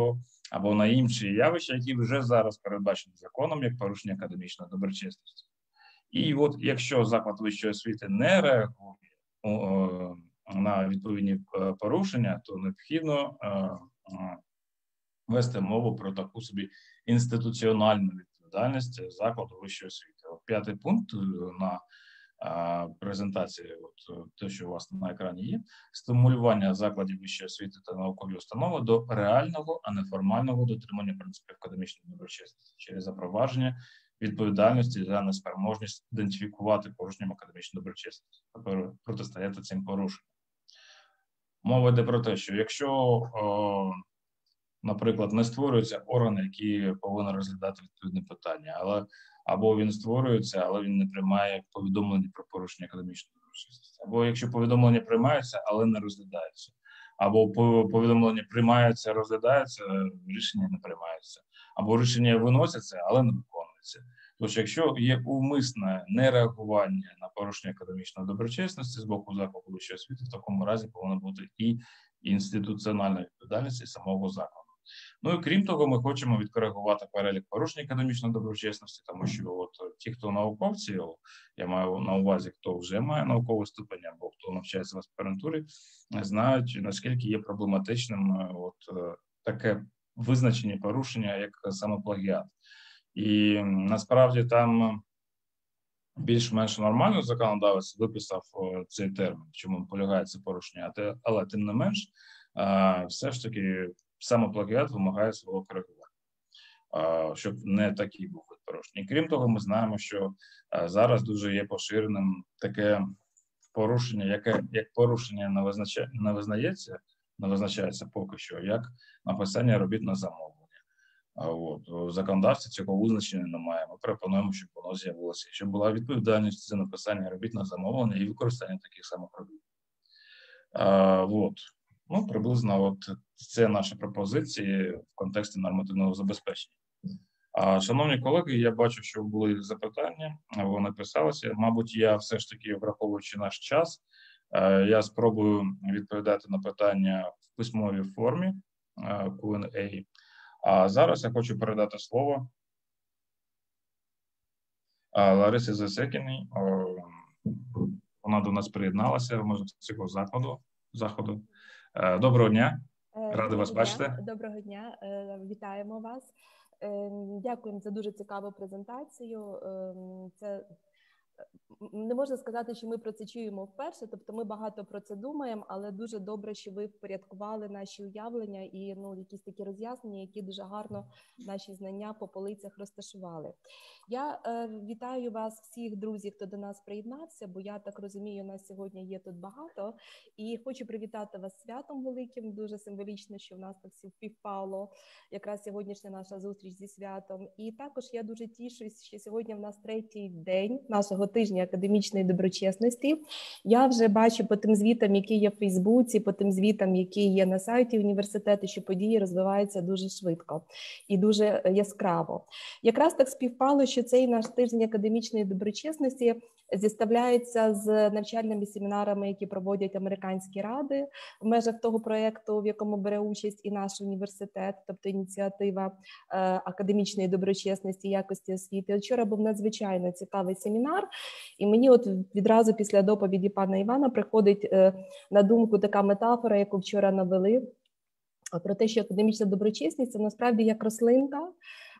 або на інші явища, які вже зараз передбачені законом як порушення академічної доброчесності. І от якщо заклад вищої освіти не реагує на відповідні порушення, то необхідно вести мову про таку собі інституціональну відповідальність закладу вищої освіти. От 5-й пункт на презентації, от те, що у вас на екрані є, стимулювання закладів вищої освіти та наукові установи до реального, а не формального дотримання принципів академічної доброчесності через запровадження відповідальності за неспроможність ідентифікувати порушенням академічної доброчесності, тобто протистояти цим порушенням. Мова йде про те, що якщо, наприклад, не створюється орган, який повинен розглядати відповідне питання, або він створюється, але він не приймає повідомлення про порушення академічної доброчесності, або якщо повідомлення приймаються, але не розглядаються, або повідомлення приймаються, розглядаються, рішення не приймаються, або рішення виносяться, але не виконуються. Тож, якщо є умисне нереагування на порушення академічної доброчесності з боку закладу вищої освіти, в такому разі повинна бути і інституціональна відповідальність самого закладу. Ну і крім того, ми хочемо відкоригувати перелік порушень академічної доброчесності, тому що от ті, хто науковці, я маю на увазі, хто вже має наукове ступень, або хто навчається в аспірантурі, знають, наскільки є проблематичним таке визначення порушення, як саме плагіат. І насправді там більш-менш нормально законодавець виписав цей термін, в чому полягає це порушення, але тим не менш, все ж таки саме плагіат вимагає свого коригування, щоб не такий був вид порушення. І крім того, ми знаємо, що зараз дуже є поширеним таке порушення, яке як порушення не визначається поки що, як написання робіт на замовлення. В законодавстві цього визначення немає. Ми пропонуємо, щоб воно з'явилося, щоб була відповідальність за написання робіт на замовлення і використання таких самих робіт. Ну, приблизно це наші пропозиції в контексті нормативного забезпечення. Шановні колеги, я бачу, що були запитання, вони писалися. Мабуть, я все ж таки, враховуючи наш час, я спробую відповідати на питання в письмовій формі Q&A. А зараз я хочу передати слово Ларисі Засекіній. Вона до нас приєдналася з цього заходу. Доброго дня, радий вас бачити. Доброго дня, вітаємо вас. Дякуємо за дуже цікаву презентацію. Це не можна сказати, що ми про це чуємо вперше, тобто ми багато про це думаємо, але дуже добре, що ви впорядкували наші уявлення і якісь такі роз'яснення, які дуже гарно наші знання по полицях розташували. Я вітаю вас всіх, друзі, хто до нас приєднався, бо я так розумію, нас сьогодні є тут багато, і хочу привітати вас святом великим, дуже символічно, що в нас так всі впівпало, якраз сьогоднішня наша зустріч зі святом. І також я дуже тішусь, що сьогодні в нас 3-й день нашого тижня академічної доброчесності. Я вже бачу по тим звітам, які є в Фейсбуці, по тим звітам, які є на сайті університету, що події розвиваються дуже швидко і дуже яскраво. Якраз так співпало, що цей наш тиждень академічної доброчесності зіставляється з навчальними семінарами, які проводять американські ради в межах того проєкту, в якому бере участь і наш університет, тобто ініціатива академічної доброчесності, якості освіти. Вчора був надзвичайно цікавий семінар, і мені відразу після доповіді пана Івана приходить на думку така метафора, яку вчора навели, про те, що академічна доброчесність – це насправді як рослинка,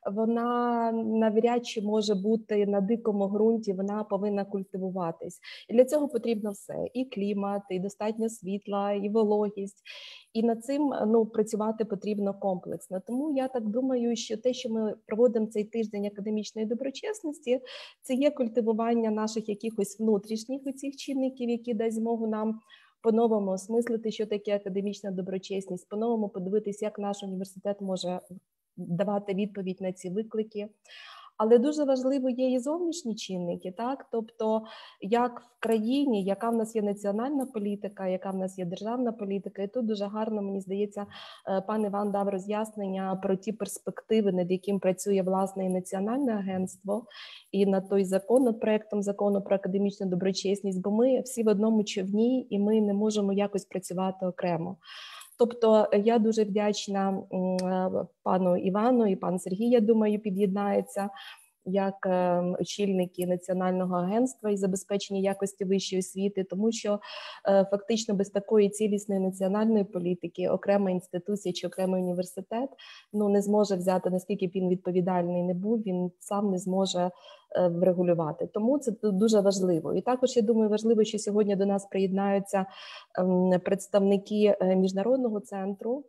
вона навряд чи може бути на дикому ґрунті, вона повинна культивуватись. І для цього потрібно все: і клімат, і достатньо світла, і вологість. І над цим працювати потрібно комплексно. Тому я так думаю, що те, що ми проводимо цей тиждень академічної доброчесності, це є культивування наших якихось внутрішніх оцих чинників, які дасть змогу нам по-новому осмислити, що таке академічна доброчесність, по-новому подивитися, як наш університет може давати відповідь на ці виклики. Але дуже важливо є і зовнішні чинники, так? Тобто, як в країні, яка в нас є національна політика, яка в нас є державна політика. І тут дуже гарно, мені здається, пан Іван дав роз'яснення про ті перспективи, над яким працює, власне, і Національне агентство, і над той закон, над проєктом закону про академічну доброчесність, бо ми всі в одному човні, і ми не можемо якось працювати окремо. Тобто я дуже вдячна пану Івану і пан Сергій, я думаю, під'єднається, як очільники Національного агентства із забезпечення якості вищої освіти, тому що фактично без такої цілісної національної політики окрема інституція чи окремий університет не зможе взяти, наскільки б він відповідальний не був, він сам не зможе врегулювати. Тому це дуже важливо. І також, я думаю, важливо, що сьогодні до нас приєднаються представники Міжнародного центру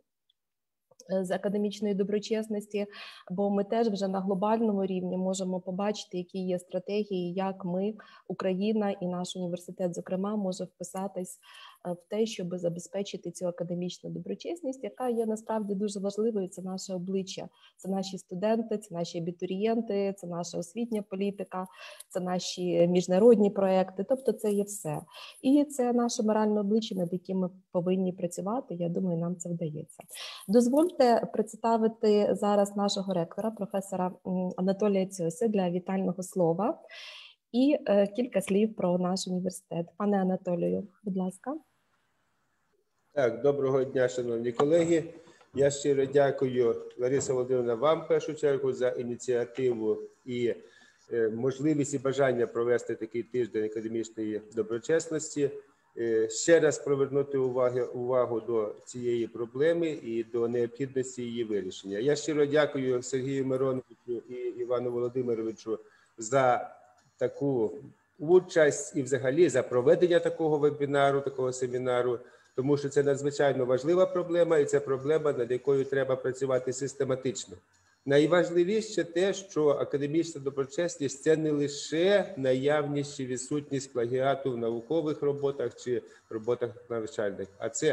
з академічної доброчесності, бо ми теж вже на глобальному рівні можемо побачити, які є стратегії, як ми, Україна і наш університет, зокрема, може вписатись в те, щоб забезпечити цю академічну доброчесність, яка є насправді дуже важливою. Це наше обличчя, це наші студенти, це наші абітурієнти, це наша освітня політика, це наші міжнародні проекти, тобто це є все. І це наше моральне обличчя, над яким ми повинні працювати, я думаю, нам це вдається. Дозвольте представити зараз нашого ректора, професора Анатолія Цьося, для вітального слова і кілька слів про наш університет. Пане Анатолію, будь ласка. Так, доброго дня, шановні колеги. Я щиро дякую, Лариса Володимирівна, вам в першу чергу за ініціативу і можливість і бажання провести такий тиждень академічної доброчесності. Ще раз привернути увагу до цієї проблеми і до необхідності її вирішення. Я щиро дякую Сергію Мироновичу і Івану Володимировичу за таку участь і взагалі за проведення такого вебінару, такого семінару, тому що це надзвичайно важлива проблема і це проблема, над якою треба працювати систематично. Найважливіше те, що академічна доброчесність – це не лише наявність чи відсутність плагіату в наукових роботах чи роботах навчальних, а це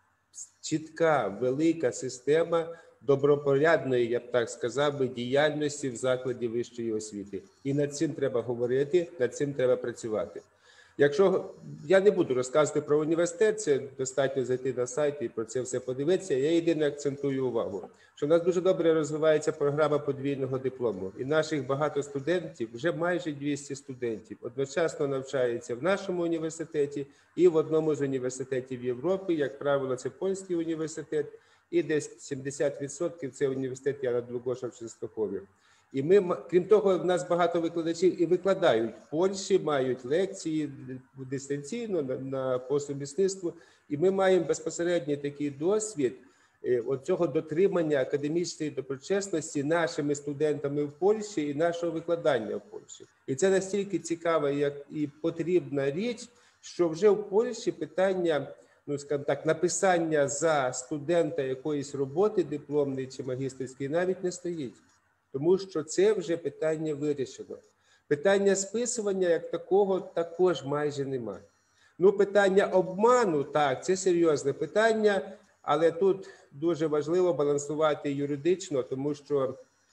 чітка, велика система добропорядної, я б так сказав би, діяльності в закладі вищої освіти. І над цим треба говорити, над цим треба працювати. Якщо я не буду розказувати про університет, це достатньо зайти на сайт і про це все подивитися. Я єдине акцентую увагу, що в нас дуже добре розвивається програма подвійного диплому. І наших багато студентів, вже майже 200 студентів, одночасно навчаються в нашому університеті і в одному з університетів Європи. Як правило, це польський університет, і десь 70% це університет Яна Длугоша в Częstochowie. І ми, крім того, в нас багато викладачів і викладають в Польщі, мають лекції дистанційно по сумісництву. І ми маємо безпосередній такий досвід оцього дотримання академічної доброчесності нашими студентами в Польщі і нашого викладання в Польщі. І це настільки цікава і потрібна річ, що вже в Польщі питання, скажімо так, написання за студента якоїсь роботи дипломної чи магістерської навіть не стоїть. Тому що це вже питання вирішено. Питання списування як такого також майже немає. Питання обману, так, це серйозне питання, але тут дуже важливо балансувати юридично, тому що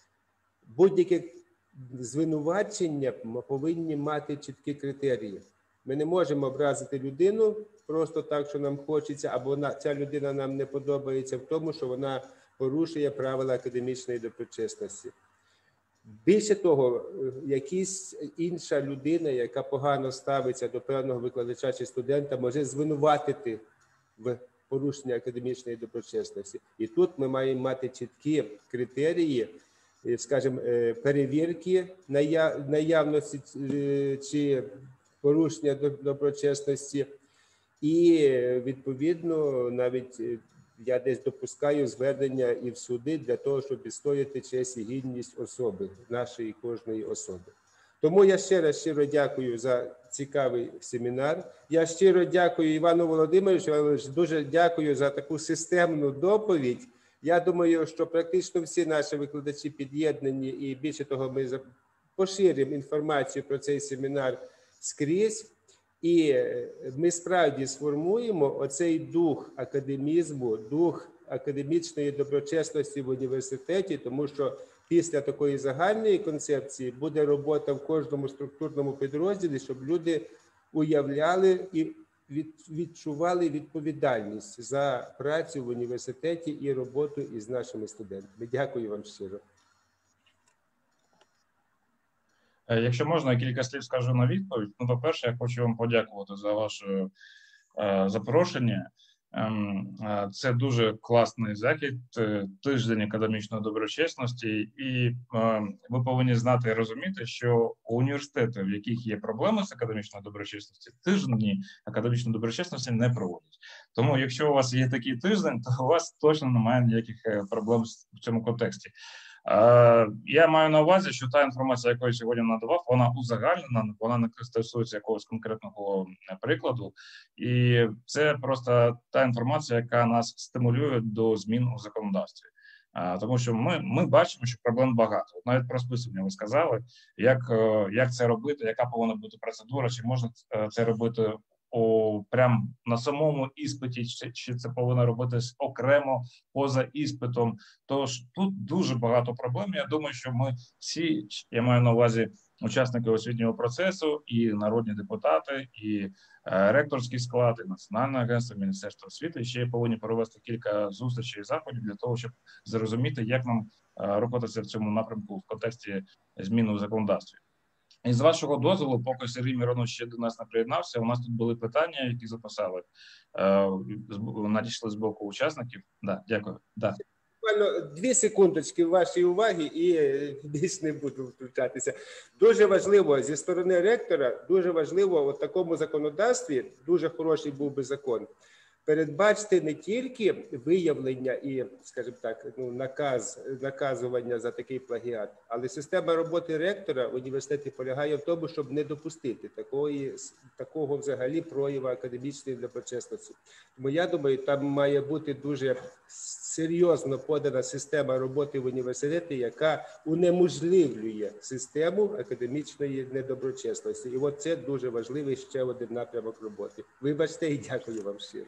будь-яке звинувачення повинні мати чіткі критерії. Ми не можемо образити людину просто так, що нам хочеться, або ця людина нам не подобається в тому, що вона порушує правила академічної доброчесності. Більше того, якась інша людина, яка погано ставиться до певного викладача чи студента, може звинуватити в порушенні академічної доброчесності. І тут ми маємо мати чіткі критерії, скажімо, перевірки наявності чи порушення доброчесності. І, відповідно, навіть я десь допускаю звернення і в суди для того, щоб відстояти честь і гідність особи, нашої кожної особи. Тому я ще раз щиро дякую за цікавий семінар. Я щиро дякую Івану Володимировичу, дуже дякую за таку системну доповідь. Я думаю, що практично всі наші викладачі під'єднані і більше того, ми поширимо інформацію про цей семінар скрізь. І ми справді сформуємо оцей дух академізму, дух академічної доброчесності в університеті, тому що після такої загальної концепції буде робота в кожному структурному підрозділі, щоб люди уявляли і відчували відповідальність за працю в університеті і роботу із нашими студентами. Дякую вам щиро. Якщо можна, я кілька слів скажу на відповідь. По-перше, я хочу вам подякувати за ваше запрошення. Це дуже класний захід, тиждень академічної доброчесності, і ви повинні знати і розуміти, що університети, в яких є проблеми з академічною доброчесності, тижні академічної доброчесності не проводять. Тому, якщо у вас є такий тиждень, то у вас точно немає ніяких проблем в цьому контексті. Я маю на увазі, що та інформація, яку я сьогодні надавав, вона узагальнена, вона не стосується якогось конкретного прикладу, і це просто та інформація, яка нас стимулює до змін у законодавстві. Тому що ми бачимо, що проблем багато. Навіть про списування ви сказали, як це робити, яка повинна бути процедура, чи можна це робити прям на самому іспиті, чи це повинно робитись окремо поза іспитом. Тож тут дуже багато проблем. Я думаю, що ми всі, я маю на увазі учасники освітнього процесу, і народні депутати, і ректорський склад, і Національне агентство, Міністерство освіти ще повинні провести кілька зустрічей і заходів для того, щоб зрозуміти, як нам рухатися в цьому напрямку в контексті змін у законодавстві. І з вашого дозволу, поки Сергій Миронович ще до нас не приєднався, у нас тут були питання, які записали, надійшли з боку учасників. Да, дякую. Да. Буквально 2 секундочки вашої уваги і більш не буду втручатися. Дуже важливо зі сторони ректора, дуже важливо в такому законодавстві, дуже хороший був би закон, передбачити не тільки виявлення і, скажімо так, наказування за такий плагіат, але система роботи ректора в університеті полягає в тому, щоб не допустити такого взагалі прояву академічної доброчесності. Тому я думаю, там має бути дуже серйозно подана система роботи в університеті, яка унеможливлює систему академічної недоброчесності. І от це дуже важливий ще один напрямок роботи. Вибачте і дякую вам щиро.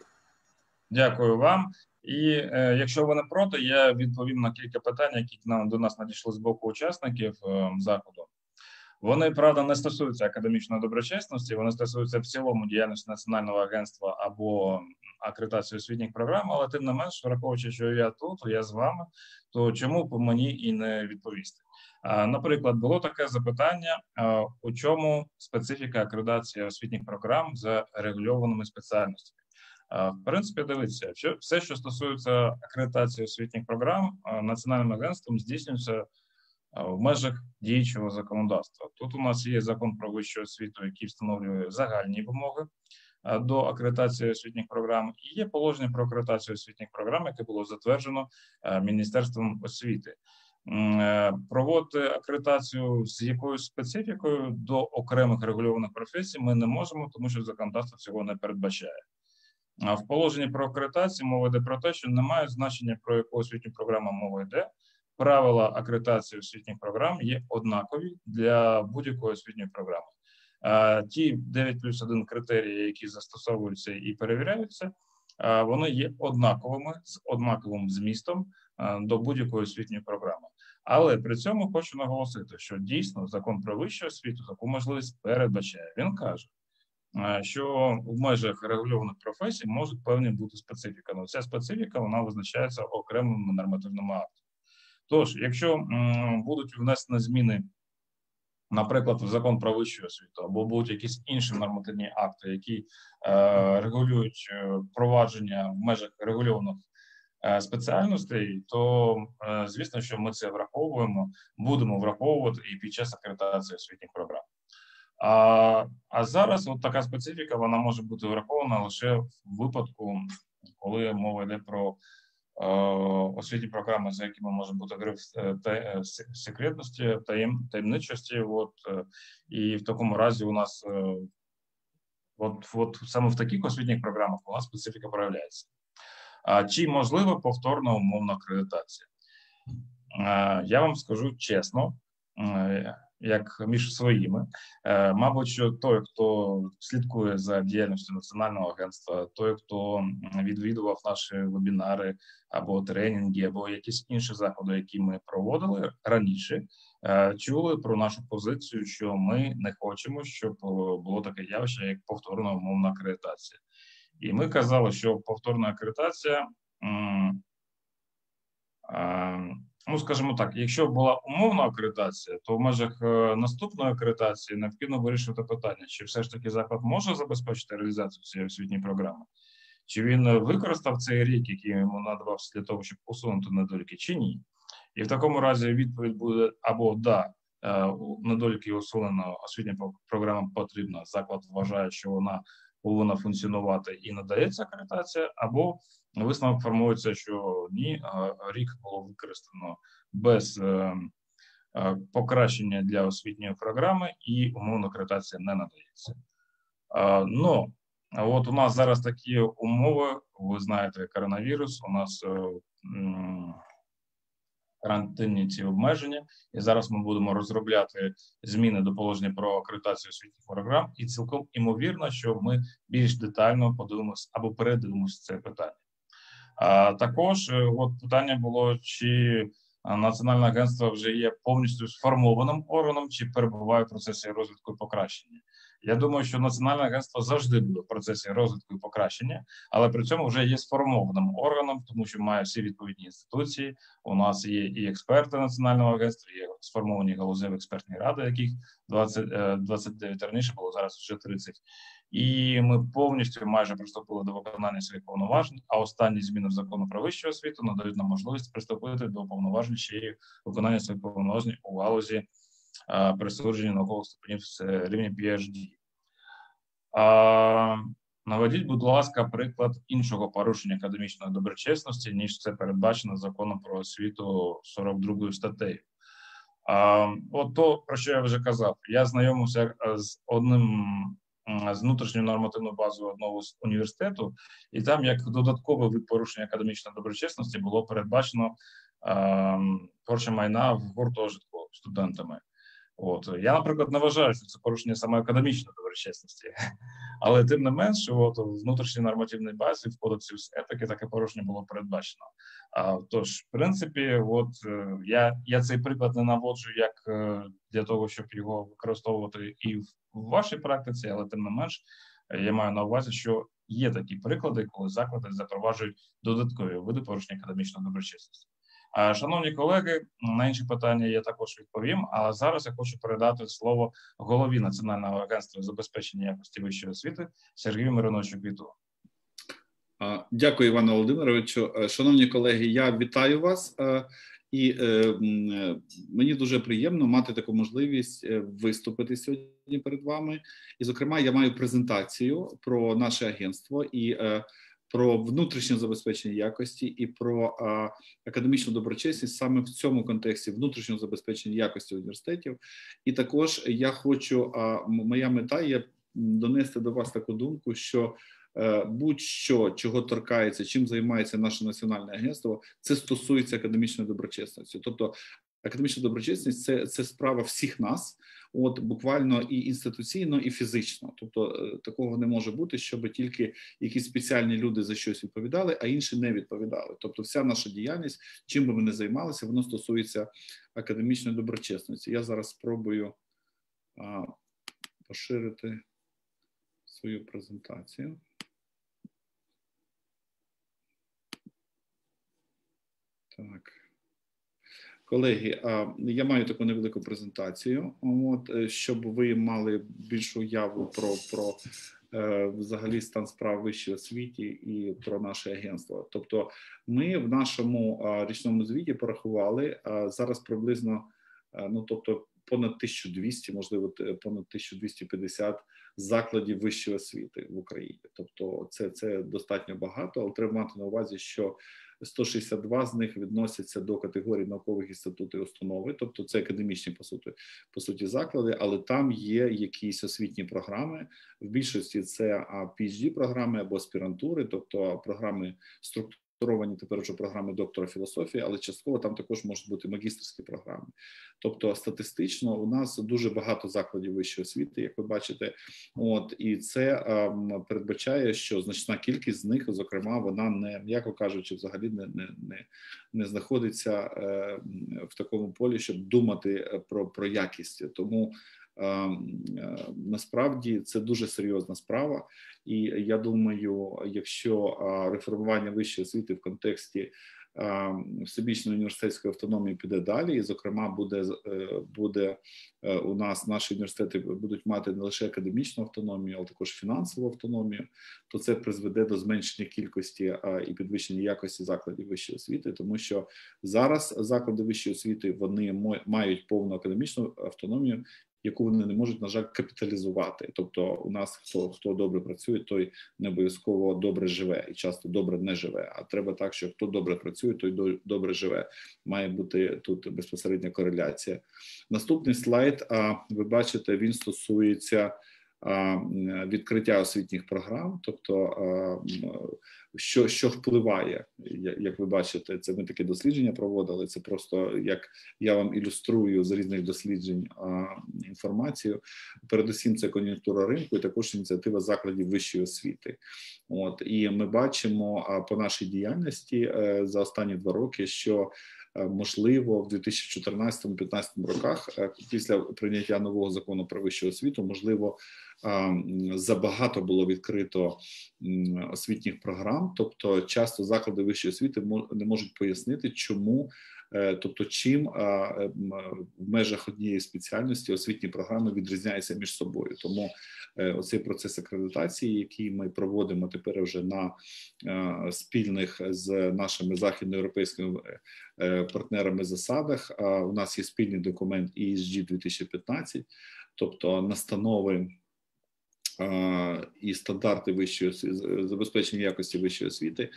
Дякую вам. І якщо ви не проти, я відповім на кілька питань, які до нас надійшли з боку учасників заходу. Вони, правда, не стосуються академічної доброчесності, вони стосуються в цілому діяльності Національного агентства або акредитації освітніх програм, але тим не менш, враховуючи, що я тут, я з вами, то чому б мені і не відповісти? Наприклад, було таке запитання, у чому специфіка акредитації освітніх програм за регульованими спеціальностями. В принципі, дивіться, все, що стосується акредитації освітніх програм, Національним агентством здійснюється в межах діючого законодавства. Тут у нас є закон про вищу освіту, який встановлює загальні вимоги до акредитації освітніх програм, і є положення про акредитацію освітніх програм, яке було затверджено Міністерством освіти. Проводити акредитацію з якоюсь специфікою до окремих регульованих професій ми не можемо, тому що законодавство цього не передбачає. В положенні про акредитацію мова йде про те, що немає значення, про яку освітню програму мова йде. Правила акредитації освітніх програм є однакові для будь-якої освітньої програми. Ті 9+1 критерії, які застосовуються і перевіряються, вони є однаковими, з однаковим змістом до будь-якої освітньої програми. Але при цьому хочу наголосити, що дійсно закон про вищу освіту таку можливість передбачає. Він каже, що в межах регульованих професій можуть певні бути специфіка. Але ця специфіка, вона визначається окремими нормативними актами. Тож, якщо будуть внесені зміни, наприклад, в закон про вищу освіту, або будуть якісь інші нормативні акти, які регулюють провадження в межах регульованих спеціальностей, то, звісно, що ми це враховуємо, будемо враховувати і під час акредитації освітніх програм. А зараз от така специфіка, вона може бути врахована лише в випадку, коли мова йде про освітні програми, за якими може бути гриф секретності, таємничості. І в такому разі у нас саме в таких освітніх програмах у нас специфіка проявляється. Чи можлива повторна умовна акредитація? Я вам скажу чесно, як між своїми. Мабуть, що той, хто слідкує за діяльністю Національного агентства, той, хто відвідував наші вебінари або тренінги, або якісь інші заходи, які ми проводили раніше, чули про нашу позицію, що ми не хочемо, щоб було таке явище, як повторна умовна акредитація. І ми казали, що повторна акредитація, ну, скажімо так, якщо була умовна акредитація, то в межах наступної акредитації необхідно вирішувати питання, чи все ж таки заклад може забезпечити реалізацію цієї освітньої програми, чи він використав цей рік, який йому надавався для того, щоб усунути недоліки, чи ні. І в такому разі відповідь буде або «да», недоліки усунено, освітня програма потрібна, заклад вважає, що вона повинна функціонувати і надається акредитація, або висновок формується, що ні, рік було використано без покращення для освітньої програми і умовно акредитація не надається. Но от у нас зараз такі умови, ви знаєте, коронавірус, у нас карантинні ці обмеження, і зараз ми будемо розробляти зміни до положення про акредитацію освітніх програм, і цілком імовірно, що ми більш детально подивимося або передивимося це питання. Також от питання було, чи Національне агентство вже є повністю сформованим органом, чи перебуває в процесі розвитку і покращення. Я думаю, що Національне агентство завжди буде в процесі розвитку і покращення, але при цьому вже є сформованим органом, тому що має всі відповідні інституції. У нас є і експерти Національного агентства, є сформовані галузеві експертні ради, яких 29 раніше було, зараз вже 30. І ми повністю майже приступили до виконання своїх повноважень, а останні зміни в закону про вищу освіту надають нам можливість приступити до повноважень ще й виконання своїх повноважень у галузі присудження наукових ступенів з рівня PhD. Наведіть, будь ласка, приклад іншого порушення академічної доброчесності, ніж це передбачено законом про освіту 42 статтею. От то, про що я вже казав, я знайомився з внутрішньою нормативною базою одного з університету, і там як додатковий вид порушення академічної доброчесності було передбачено порушення майна в гуртожитку студентами. От я, наприклад, не вважаю, що це порушення саме академічної доброчесності, але тим не менше, от в внутрішній нормативній базі в кодексі з етики таке порушення було передбачено. Тож, в принципі, от я цей приклад не наводжу як для того, щоб його використовувати і в вашій практиці, але тим не менш, я маю на увазі, що є такі приклади, коли заклади запроваджують додаткові види порушення академічної доброчесності. Шановні колеги, на інші питання я також відповім, але зараз я хочу передати слово голові Національного агентства забезпечення якості вищої освіти Сергію Мироновичу Квіту. Дякую, Івану Володимировичу. Шановні колеги, я вітаю вас. І мені дуже приємно мати таку можливість виступити сьогодні перед вами. І, зокрема, я маю презентацію про наше агентство і про внутрішнє забезпечення якості і про академічну доброчесність саме в цьому контексті внутрішнього забезпечення якості університетів. І також я хочу, моя мета є донести до вас таку думку, що будь-що, чого торкається, чим займається наше національне агентство, це стосується академічної доброчесності. Тобто академічна доброчесність – це справа всіх нас, от буквально і інституційно, і фізично. Тобто такого не може бути, щоб тільки якісь спеціальні люди за щось відповідали, а інші не відповідали. Тобто вся наша діяльність, чим би ми не займалися, воно стосується академічної доброчесності. Я зараз спробую поширити свою презентацію. Так. Колеги, я маю таку невелику презентацію, щоб ви мали більшу уяву про взагалі стан справ в вищій освіті і про наше агентство. Тобто ми в нашому річному звіті порахували зараз приблизно, тобто понад 1200, можливо, понад 1250 закладів вищої освіти в Україні. Тобто це достатньо багато, але треба мати на увазі, що 162 з них відносяться до категорії наукових інститутів і установи, тобто це академічні, по суті, заклади, але там є якісь освітні програми. В більшості це PhD-програми або аспірантури, тобто програми структуровані тепер вже програми доктора філософії, але частково там також можуть бути магістерські програми. Тобто статистично у нас дуже багато закладів вищої освіти, як ви бачите, і це передбачає, що значна кількість з них, зокрема, вона не, м'яко кажучи, взагалі не знаходиться в такому полі, щоб думати про якість. Тому насправді це дуже серйозна справа, і я думаю, якщо реформування вищої освіти в контексті всебічної університетської автономії піде далі, і, зокрема, буде у нас наші університети будуть мати не лише академічну автономію, але також фінансову автономію, то це призведе до зменшення кількості і підвищення якості закладів вищої освіти, тому що зараз заклади вищої освіти, вони мають повну академічну автономію, яку вони не можуть, на жаль, капіталізувати. Тобто у нас хто добре працює, той не обов'язково добре живе і часто добре не живе. А треба так, що хто добре працює, той добре живе. Має бути тут безпосередня кореляція. Наступний слайд, ви бачите, він стосується відкриття освітніх програм, тобто що впливає, як ви бачите, це ми таке дослідження проводили, це просто як я вам ілюструю з різних досліджень інформацію. Передусім це кон'юнктура ринку і також ініціатива закладів вищої освіти. І ми бачимо по нашій діяльності за останні 2 роки, що можливо, в 2014-2015 роках, після прийняття нового закону про вищу освіту, можливо, забагато було відкрито освітніх програм, тобто часто заклади вищої освіти не можуть пояснити, чому, тобто чим в межах однієї спеціальності освітні програми відрізняються між собою. Тому оцей процес акредитації, який ми проводимо тепер вже на спільних з нашими західноєвропейськими партнерами засадах, у нас є спільний документ ESG 2015, тобто настанови і стандарти вищої забезпечення якості вищої освіти.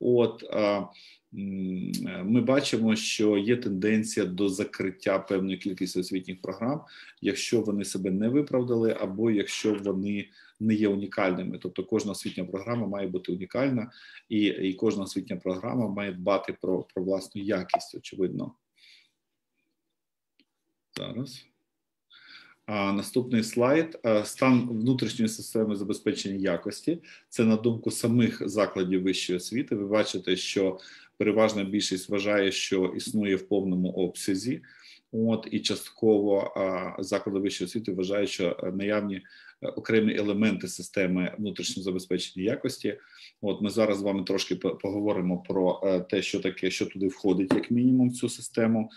Ми бачимо, що є тенденція до закриття певної кількості освітніх програм, якщо вони себе не виправдали, або якщо вони не є унікальними. Тобто кожна освітня програма має бути унікальна, і кожна освітня програма має дбати про власну якість, очевидно. Зараз. Наступний слайд. Стан внутрішньої системи забезпечення якості. Це на думку самих закладів вищої освіти. Ви бачите, що переважна більшість вважає, що існує в повному обсязі. І частково заклади вищої освіти вважають, що наявні окремі елементи системи внутрішнього забезпечення якості. Ми зараз з вами трошки поговоримо про те, що таке, що туди входить, як мінімум, в цю систему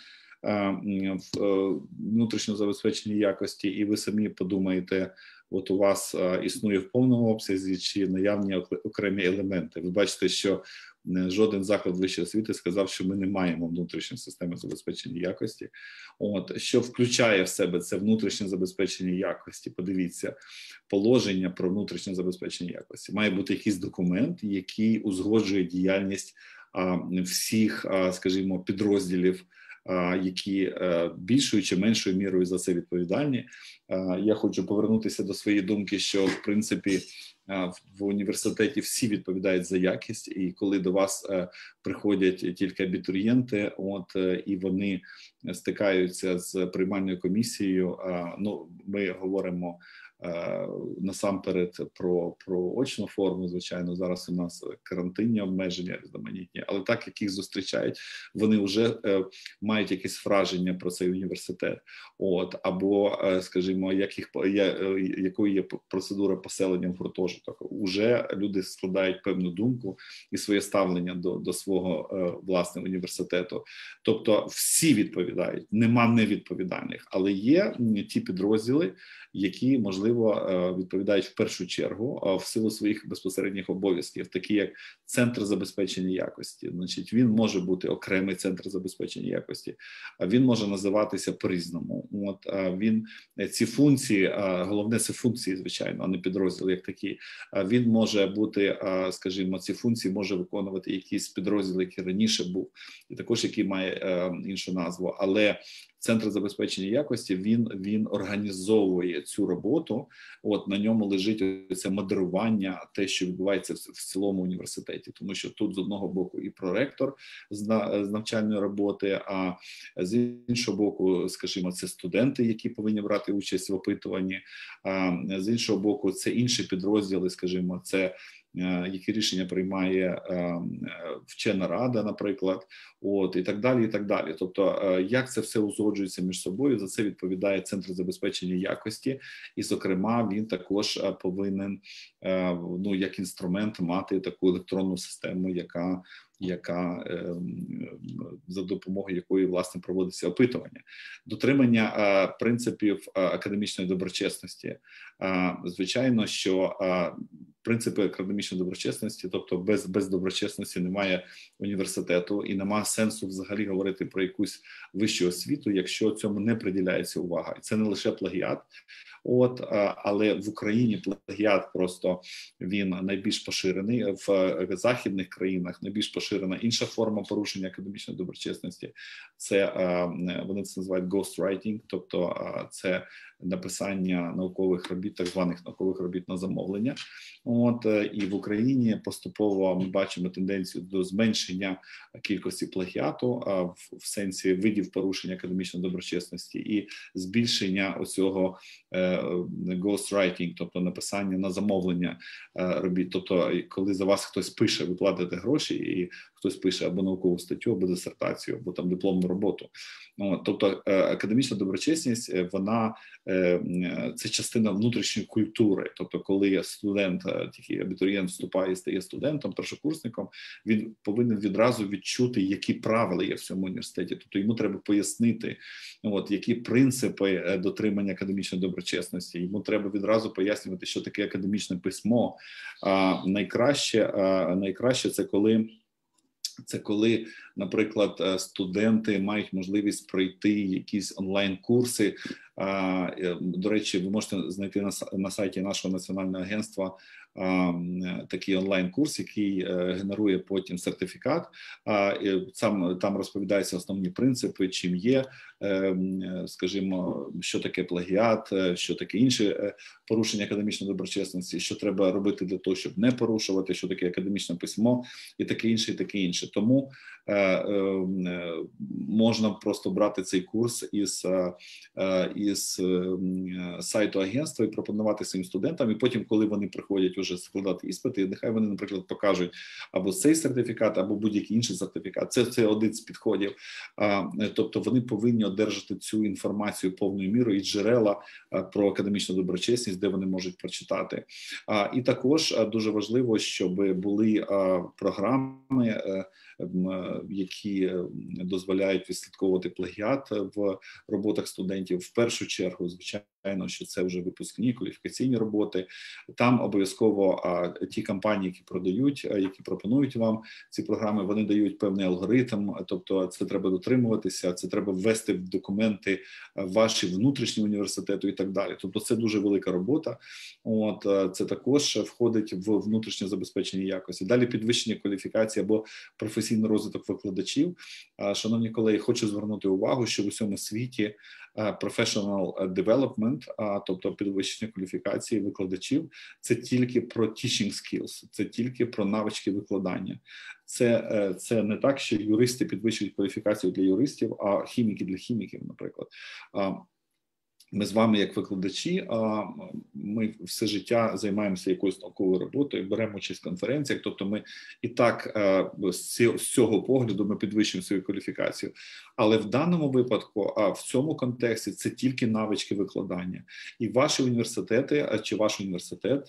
внутрішнього забезпечення якості, і ви самі подумаєте, у вас існує в повному обсязі чи наявні окремі елементи. Ви бачите, що жоден заклад вищої освіти сказав, що ми не маємо внутрішньої системи забезпечення якості. Що включає в себе це внутрішнє забезпечення якості? Подивіться, положення про внутрішнє забезпечення якості. Має бути якийсь документ, який узгоджує діяльність всіх, скажімо, підрозділів, які більшою чи меншою мірою за це відповідальні. Я хочу повернутися до своєї думки, що, в принципі, в університеті всі відповідають за якість, і коли до вас приходять тільки абітурієнти, і вони стикаються з приймальною комісією, ми говоримо насамперед про очну форму, звичайно, зараз у нас карантинні обмеження різноманітні, але так, як їх зустрічають, вони вже мають якесь враження про цей університет, або, скажімо, якою є процедура поселення в гуртожиток. Уже люди складають певну думку і своє ставлення до свого власного університету. Тобто всі відповідають, нема невідповідальних, але є ті підрозділи, які, можливо, відповідають в першу чергу в силу своїх безпосередніх обов'язків, такі як Центр забезпечення якості. Значить, він може бути окремий Центр забезпечення якості, він може називатися по-різному. Ці функції, головне це функції, звичайно, а не підрозділи як такі. Він може бути, скажімо, ці функції може виконувати якийсь підрозділ, який раніше був, і також який має іншу назву, але Центр забезпечення якості, він організовує цю роботу, на ньому лежить це модерування, те, що відбувається в цілому університеті, тому що тут з одного боку і проректор з навчальної роботи, а з іншого боку, скажімо, це студенти, які повинні брати участь в опитуванні, а з іншого боку, це інші підрозділи, скажімо, це які рішення приймає вчена рада, наприклад, і так далі, і так далі. Тобто, як це все узгоджується між собою, за це відповідає Центр забезпечення якості, і, зокрема, він також повинен, як інструмент, мати таку електронну систему, яка за допомогою якої власне проводиться опитування, дотримання принципів академічної доброчесності. Звичайно, що принципи академічної доброчесності, тобто без доброчесності немає університету і немає сенсу взагалі говорити про якусь вищу освіту, якщо цьому не приділяється увага. І це не лише плагіат, але в Україні плагіат просто він найбільш поширений, в західних країнах найбільш поширена інша форма порушення академічної доброчесності. Це вони це називають ghostwriting, тобто це написання наукових робіт, так званих наукових робіт на замовлення. І в Україні поступово ми бачимо тенденцію до зменшення кількості плагіату в сенсі видів порушення академічної доброчесності і збільшення оцього ghostwriting, тобто написання на замовлення робіт. Тобто, коли за вас хтось пише, ви платите гроші, і хтось пише або наукову статтю, або дисертацію, або там дипломну роботу. Тобто академічна доброчесність, вона це частина внутрішньої культури. Тобто, коли студент, тільки абітурієнт вступає і стає студентом, першокурсником, він повинен відразу відчути, які правила є в цьому університеті. Тобто йому треба пояснити, які принципи дотримання академічної доброчесності. Йому треба відразу пояснювати, що таке академічне письмо. Найкраще це коли, наприклад, студенти мають можливість пройти якісь онлайн-курси. До речі, ви можете знайти на сайті нашого національного агентства такий онлайн-курс, який генерує потім сертифікат. Там розповідаються основні принципи, чим є, скажімо, що таке плагіат, що таке інше порушення академічної доброчесності, що треба робити для того, щоб не порушувати, що таке академічне письмо і таке інше, і таке інше. Тому можна просто брати цей курс із сайту агентства і пропонувати своїм студентам, і потім, коли вони приходять уже складати іспити, нехай вони, наприклад, покажуть або цей сертифікат, або будь-який інший сертифікат. Це один з підходів. Тобто вони повинні одержати цю інформацію повною мірою і джерела про академічну доброчесність, де вони можуть прочитати. І також дуже важливо, щоб були програми, які дозволяють відслідковувати плагіат в роботах студентів. В першу чергу, звичайно, що це вже випускні кваліфікаційні роботи. Там обов'язково ті компанії, які продають, які пропонують вам ці програми, вони дають певний алгоритм, тобто це треба дотримуватися, це треба ввести в документи ваші внутрішні університету і так далі. Тобто це дуже велика робота. Це також входить в внутрішнє забезпечення якості. Далі підвищення кваліфікації або професійний розвиток викладачів. Шановні колеги, хочу звернути увагу, що в усьому світі professional development, тобто підвищення кваліфікації викладачів, це тільки про teaching skills, це тільки про навички викладання. Це не так, що юристи підвищують кваліфікацію для юристів, а хіміки для хіміків, наприклад. Ми з вами, як викладачі, ми все життя займаємося якоюсь науковою роботою, беремо участь в конференціях, тобто ми і так з цього погляду ми підвищуємо свою кваліфікацію. Але в даному випадку, в цьому контексті, це тільки навички викладання. І ваші університети, чи ваш університет,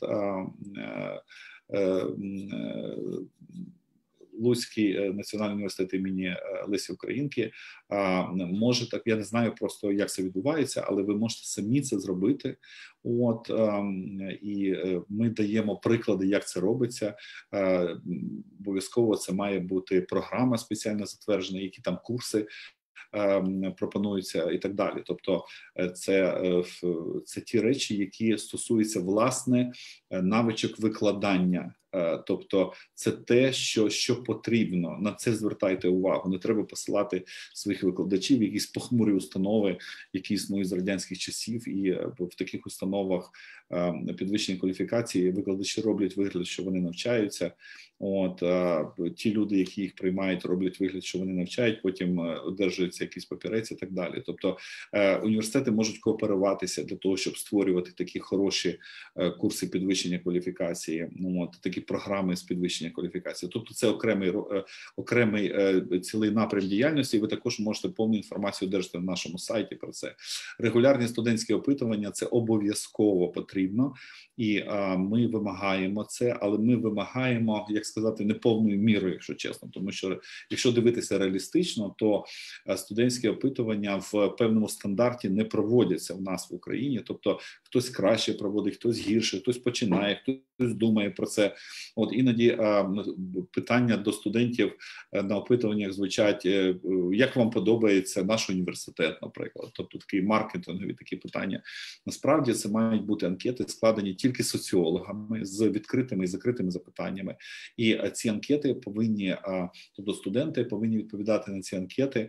Луцький національний університет імені Лесі Українки може так, я не знаю просто, як це відбувається, але ви можете самі це зробити. І ми даємо приклади, як це робиться. Обов'язково це має бути програма спеціально затверджена, які там курси пропонуються і так далі. Тобто це ті речі, які стосуються, власне, навичок викладання. Тобто це те, що потрібно. На це звертайте увагу. Не треба посилати своїх викладачів в якісь похмурі установи, які існують з радянських часів, і в таких установах підвищення кваліфікації викладачі роблять вигляд, що вони навчаються. Ті люди, які їх приймають, роблять вигляд, що вони навчають, потім одержуються якісь папірець і так далі. Тобто університети можуть кооперуватися для того, щоб створювати такі хороші курси підвищення кваліфікації, такі програми з підвищення кваліфікації. Тобто це окремий цілий напрям діяльності, і ви також можете повну інформацію одержати на нашому сайті про це. Регулярні студентські опитування – це обов'язково потрібно, і ми вимагаємо це, але ми вимагаємо, як сказати, не повною мірою, якщо чесно, тому що якщо дивитися реалістично, то студентські опитування в певному стандарті не проводяться в нас в Україні, тобто хтось краще проводить, хтось гірше, хтось починає, хтось думає про це. От іноді питання до студентів на опитуваннях звучать: як вам подобається наш університет, наприклад, тобто такі маркетингові такі питання. Насправді це мають бути анкети, складені тільки соціологами з відкритими і закритими запитаннями. І ці анкети повинні, тобто студенти повинні відповідати на ці анкети,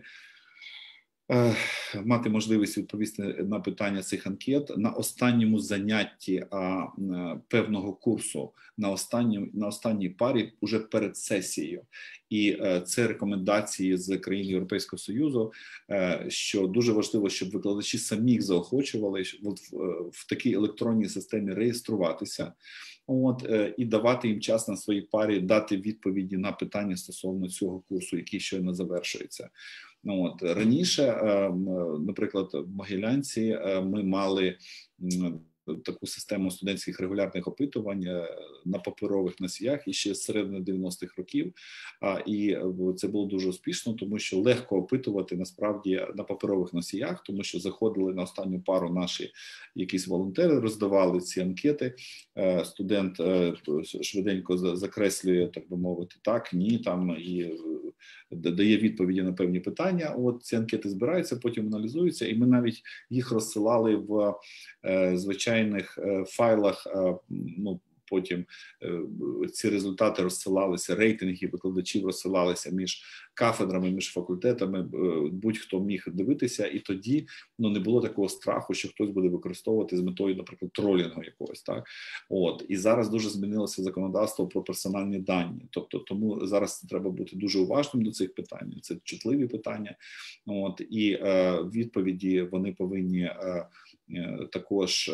мати можливість відповісти на питання цих анкет на останньому занятті певного курсу, на останній парі уже перед сесією. І це рекомендації з країн Європейського Союзу, що дуже важливо, щоб викладачі самі їх заохочували в такій електронній системі реєструватися, і давати їм час на своїй парі дати відповіді на питання стосовно цього курсу, який щойно завершується. Раніше, наприклад, в Могилянці ми мали таку систему студентських регулярних опитувань на паперових носіях іще з середини 90-х років, і це було дуже успішно, тому що легко опитувати насправді на паперових носіях, тому що заходили на останню пару наші якісь волонтери, роздавали ці анкети, студент швиденько закреслює, так би мовити, так, ні, там, і дає відповіді на певні питання. Ці анкети збираються, потім аналізуються, і ми навіть їх розсилали в звичайних файлах, потім ці результати розсилалися, рейтинги викладачів розсилалися між кафедрами, між факультетами, будь-хто міг дивитися, і тоді не було такого страху, що хтось буде використовувати з метою, наприклад, тролінгу якогось, так? І зараз дуже змінилося законодавство про персональні дані, тобто тому зараз треба бути дуже уважним до цих питань, це чутливі питання, і відповіді вони повинні також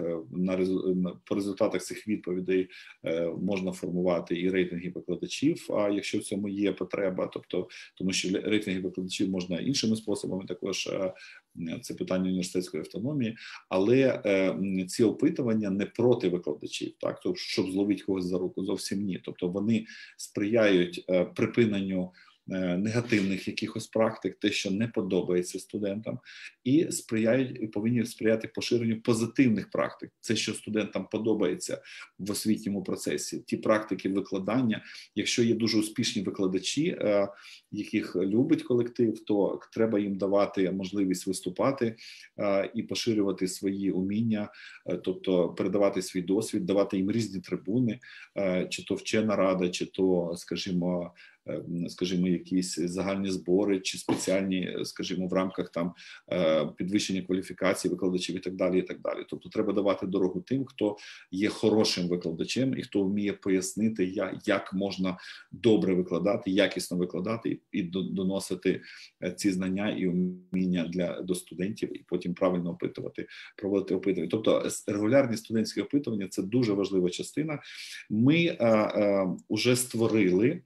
по результатах цих відповідей можна формувати і рейтинги викладачів, якщо в цьому є потреба, тобто, тому що рейтинги викладачів можна іншими способами, також це питання університетської автономії, але ці опитування не проти викладачів, так, тобто, щоб зловити когось за руку, зовсім ні, тобто вони сприяють припиненню негативних якихось практик, те, що не подобається студентам, і повинні сприяти поширенню позитивних практик, це, що студентам подобається в освітньому процесі, ті практики викладання. Якщо є дуже успішні викладачі, яких любить колектив, то треба їм давати можливість виступати і поширювати свої уміння, тобто передавати свій досвід, давати їм різні трибуни, чи то вчена рада, чи то, скажімо, якісь загальні збори чи спеціальні, скажімо, в рамках там підвищення кваліфікації викладачів і так далі, і так далі. Тобто треба давати дорогу тим, хто є хорошим викладачем і хто вміє пояснити, як можна добре викладати, якісно викладати і доносити ці знання і уміння до студентів, і потім правильно проводити опитування. Тобто регулярні студентські опитування – це дуже важлива частина. Ми вже створили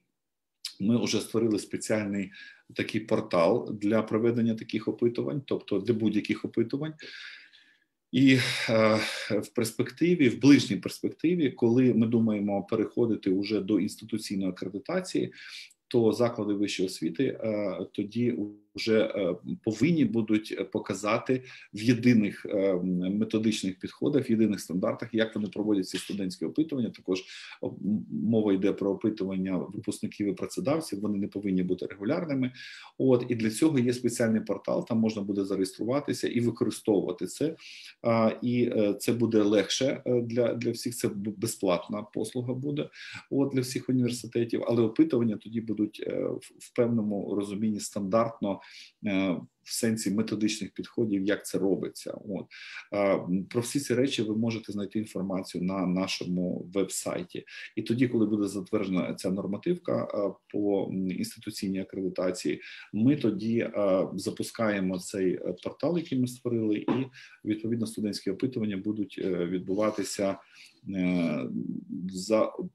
спеціальний такий портал для проведення таких опитувань, тобто для будь-яких опитувань. І в ближній перспективі, коли ми думаємо переходити вже до інституційної акредитації, то заклади вищої освіти тоді вже повинні будуть показати в єдиних методичних підходах, в єдиних стандартах, як вони проводять ці студентські опитування. Також мова йде про опитування випускників і працедавців, вони не повинні бути регулярними. І для цього є спеціальний портал, там можна буде зареєструватися і використовувати це. І це буде легше для всіх, це безплатна послуга буде для всіх університетів, але опитування тоді будуть в певному розумінні стандартно, в сенсі методичних підходів, як це робиться. Про всі ці речі ви можете знайти інформацію на нашому веб-сайті. І тоді, коли буде затверджена ця нормативка по інституційній акредитації, ми тоді запускаємо цей портал, який ми створили, і відповідно студентські опитування будуть відбуватися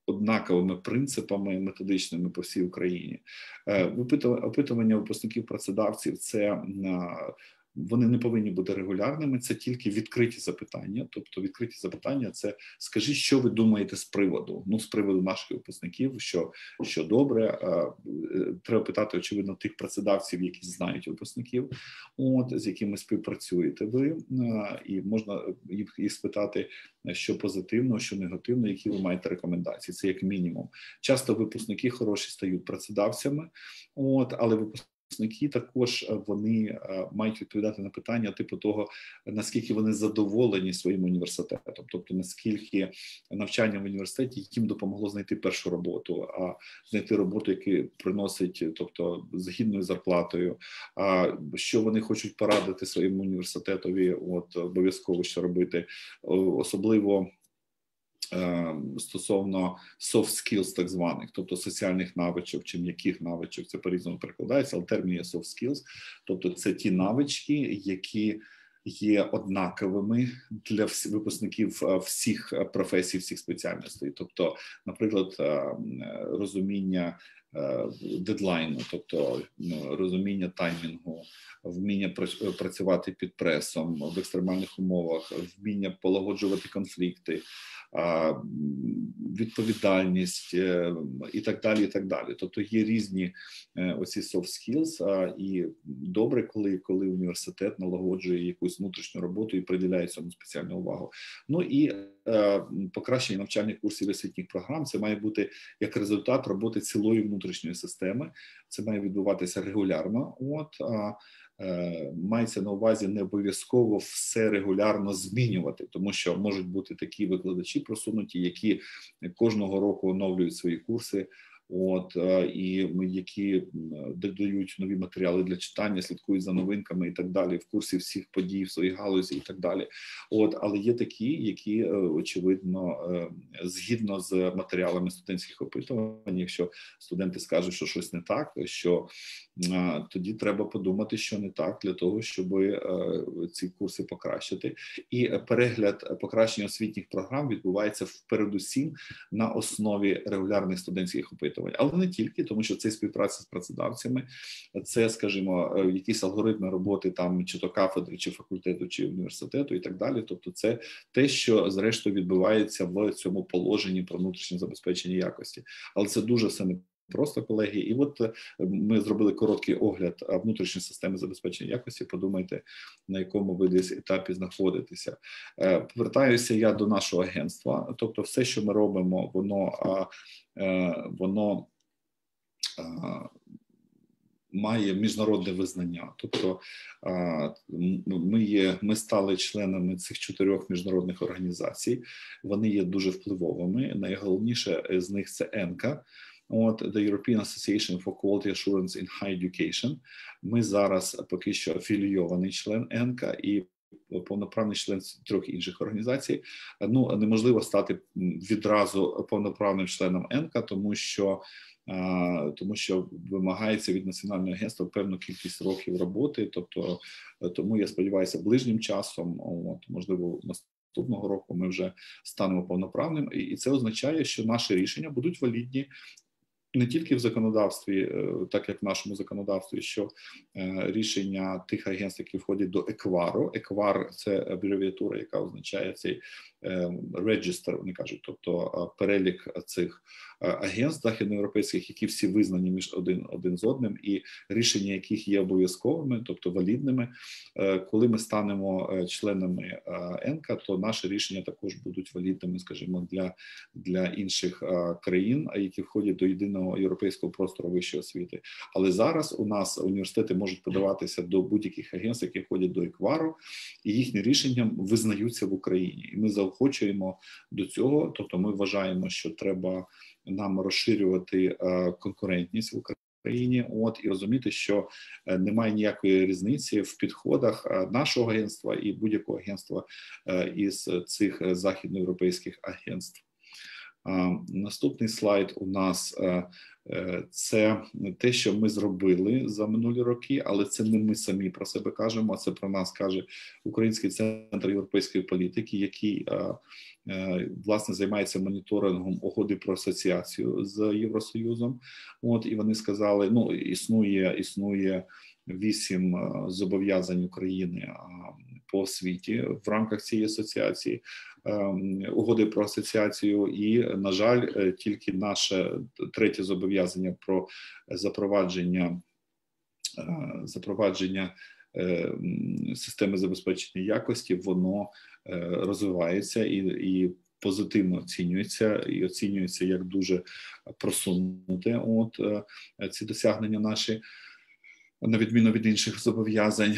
однаковими принципами методичними по всій Україні. Опитування випускників працедавців – це вони не повинні бути регулярними, це тільки відкриті запитання. Тобто відкриті запитання – це скажіть, що ви думаєте з приводу? Ну, з приводу наших випускників, що добре. Треба питати, очевидно, тих працедавців, які знають випускників, з якими співпрацюєте ви, і можна їх спитати, що позитивно, що негативно, які ви маєте рекомендації. Це як мінімум. Часто випускники хороші стають працедавцями, але випускники також вони мають відповідати на питання типу того, наскільки вони задоволені своїм університетом, тобто наскільки навчання в університеті їм допомогло знайти першу роботу, а знайти роботу, яка приносить, тобто з гідною зарплатою, що вони хочуть порадити своєму університетові, обов'язково що робити, особливо стосовно soft skills так званих, тобто соціальних навичок чи м'яких навичок, це по-різному перекладається, але термін є soft skills, тобто це ті навички, які є однаковими для випускників всіх професій, всіх спеціальностей. Тобто, наприклад, розуміння дедлайну, тобто розуміння таймінгу, вміння працювати під пресом в екстремальних умовах, вміння полагоджувати конфлікти, відповідальність і так далі, і так далі. Тобто є різні оці soft skills, і добре, коли університет налагоджує якусь внутрішню роботу і приділяє цьому спеціальну увагу. Ну і покращення навчальних курсів і освітніх програм – це має бути як результат роботи цілої внутрішньої системи. Це має відбуватися регулярно. Мається на увазі не обов'язково все регулярно змінювати, тому що можуть бути такі викладачі просунуті, які кожного року оновлюють свої курси, і які додають нові матеріали для читання, слідкують за новинками і так далі, в курсі всіх подій в своїй галузі і так далі. Але є такі, які, очевидно, згідно з матеріалами студентських опитувань, якщо студенти скажуть, що щось не так, що тоді треба подумати, що не так, для того, щоб ці курси покращити. І перегляд покращення освітніх програм відбувається передусім на основі регулярних студентських опитувань. Але не тільки, тому що це співпраця з працедавцями, це, скажімо, якісь алгоритми роботи там чи то кафедри, чи факультету, чи університету і так далі. Тобто це те, що зрештою відбувається в цьому положенні про внутрішнє забезпечення якості. Але це дуже все непросто, колеги. І ми зробили короткий огляд внутрішньої системи забезпечення якості. Подумайте, на якому ви десь етапі знаходитеся. Повертаюся я до нашого агентства. Тобто все, що ми робимо, воно має міжнародне визнання. Тобто ми стали членами цих 4 міжнародних організацій. Вони є дуже впливовими. Найголовніше з них – це ENCA, The European Association for Quality Assurance in Higher Education. Ми зараз поки що афілійований член ENCA і повноправний член 3 інших організацій. Неможливо стати відразу повноправним членом ENCA, тому що вимагається від Національного агентства певну кількість років роботи, тобто тому я сподіваюся, ближнім часом, можливо, наступного року ми вже станемо повноправним, і це означає, що наші рішення будуть валідні не тільки в законодавстві, так як в нашому законодавстві, що рішення тих агентств, які входять до ЕКВАРу. ЕКВАР – це абревіатура, яка означає цей register, вони кажуть, тобто перелік цих агентств західноєвропейських, які всі визнані між один з одним, і рішення яких є обов'язковими, тобто валідними. Коли ми станемо членами ENCA, то наші рішення також будуть валідними, скажімо, для інших країн, які входять до єдиного європейського простору вищої освіти. Але зараз у нас університети можуть подаватися до будь-яких агентств, які входять до ЕКВАРу, і їхні рішення визнаються в Україні. І ми заохочуємо до цього, тобто ми вважаємо, що треба нам розширювати конкурентність в Україні, і розуміти, що немає ніякої різниці в підходах нашого агентства і будь-якого агентства із цих західноєвропейських агентств. Наступний слайд у нас Це те, що ми зробили за минулі роки, але це не ми самі про себе кажемо, а це про нас каже Український центр європейської політики, який, власне, займається моніторингом угоди про асоціацію з Євросоюзом. І вони сказали, існує 8 зобов'язань України по світі в рамках цієї асоціації, угоди про асоціацію, і, на жаль, тільки наше 3-те зобов'язання про запровадження системи забезпечення якості, воно розвивається і позитивно оцінюється як дуже просунуте. Ці досягнення наші, на відміну від інших зобов'язань.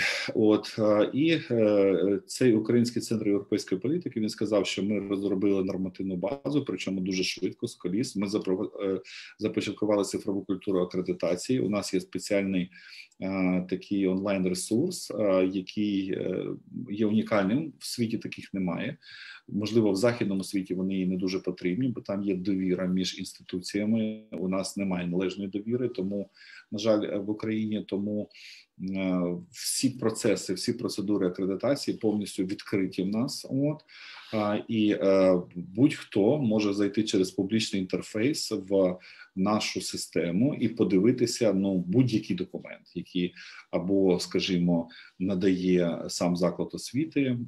І цей Український центр європейської політики, він сказав, що ми розробили нормативну базу, причому дуже швидко, з коліс. Ми започаткували цифрову культуру акредитації. У нас є спеціальний такий онлайн-ресурс, який є унікальним, в світі таких немає. Можливо, в західному світі вони і не дуже потрібні, бо там є довіра між інституціями. У нас немає належної довіри, тому, на жаль, в Україні, тому всі процеси, всі процедури акредитації повністю відкриті в нас. І будь-хто може зайти через публічний інтерфейс в нашу систему і подивитися будь-який документ, який або, скажімо, надає сам заклад освіти,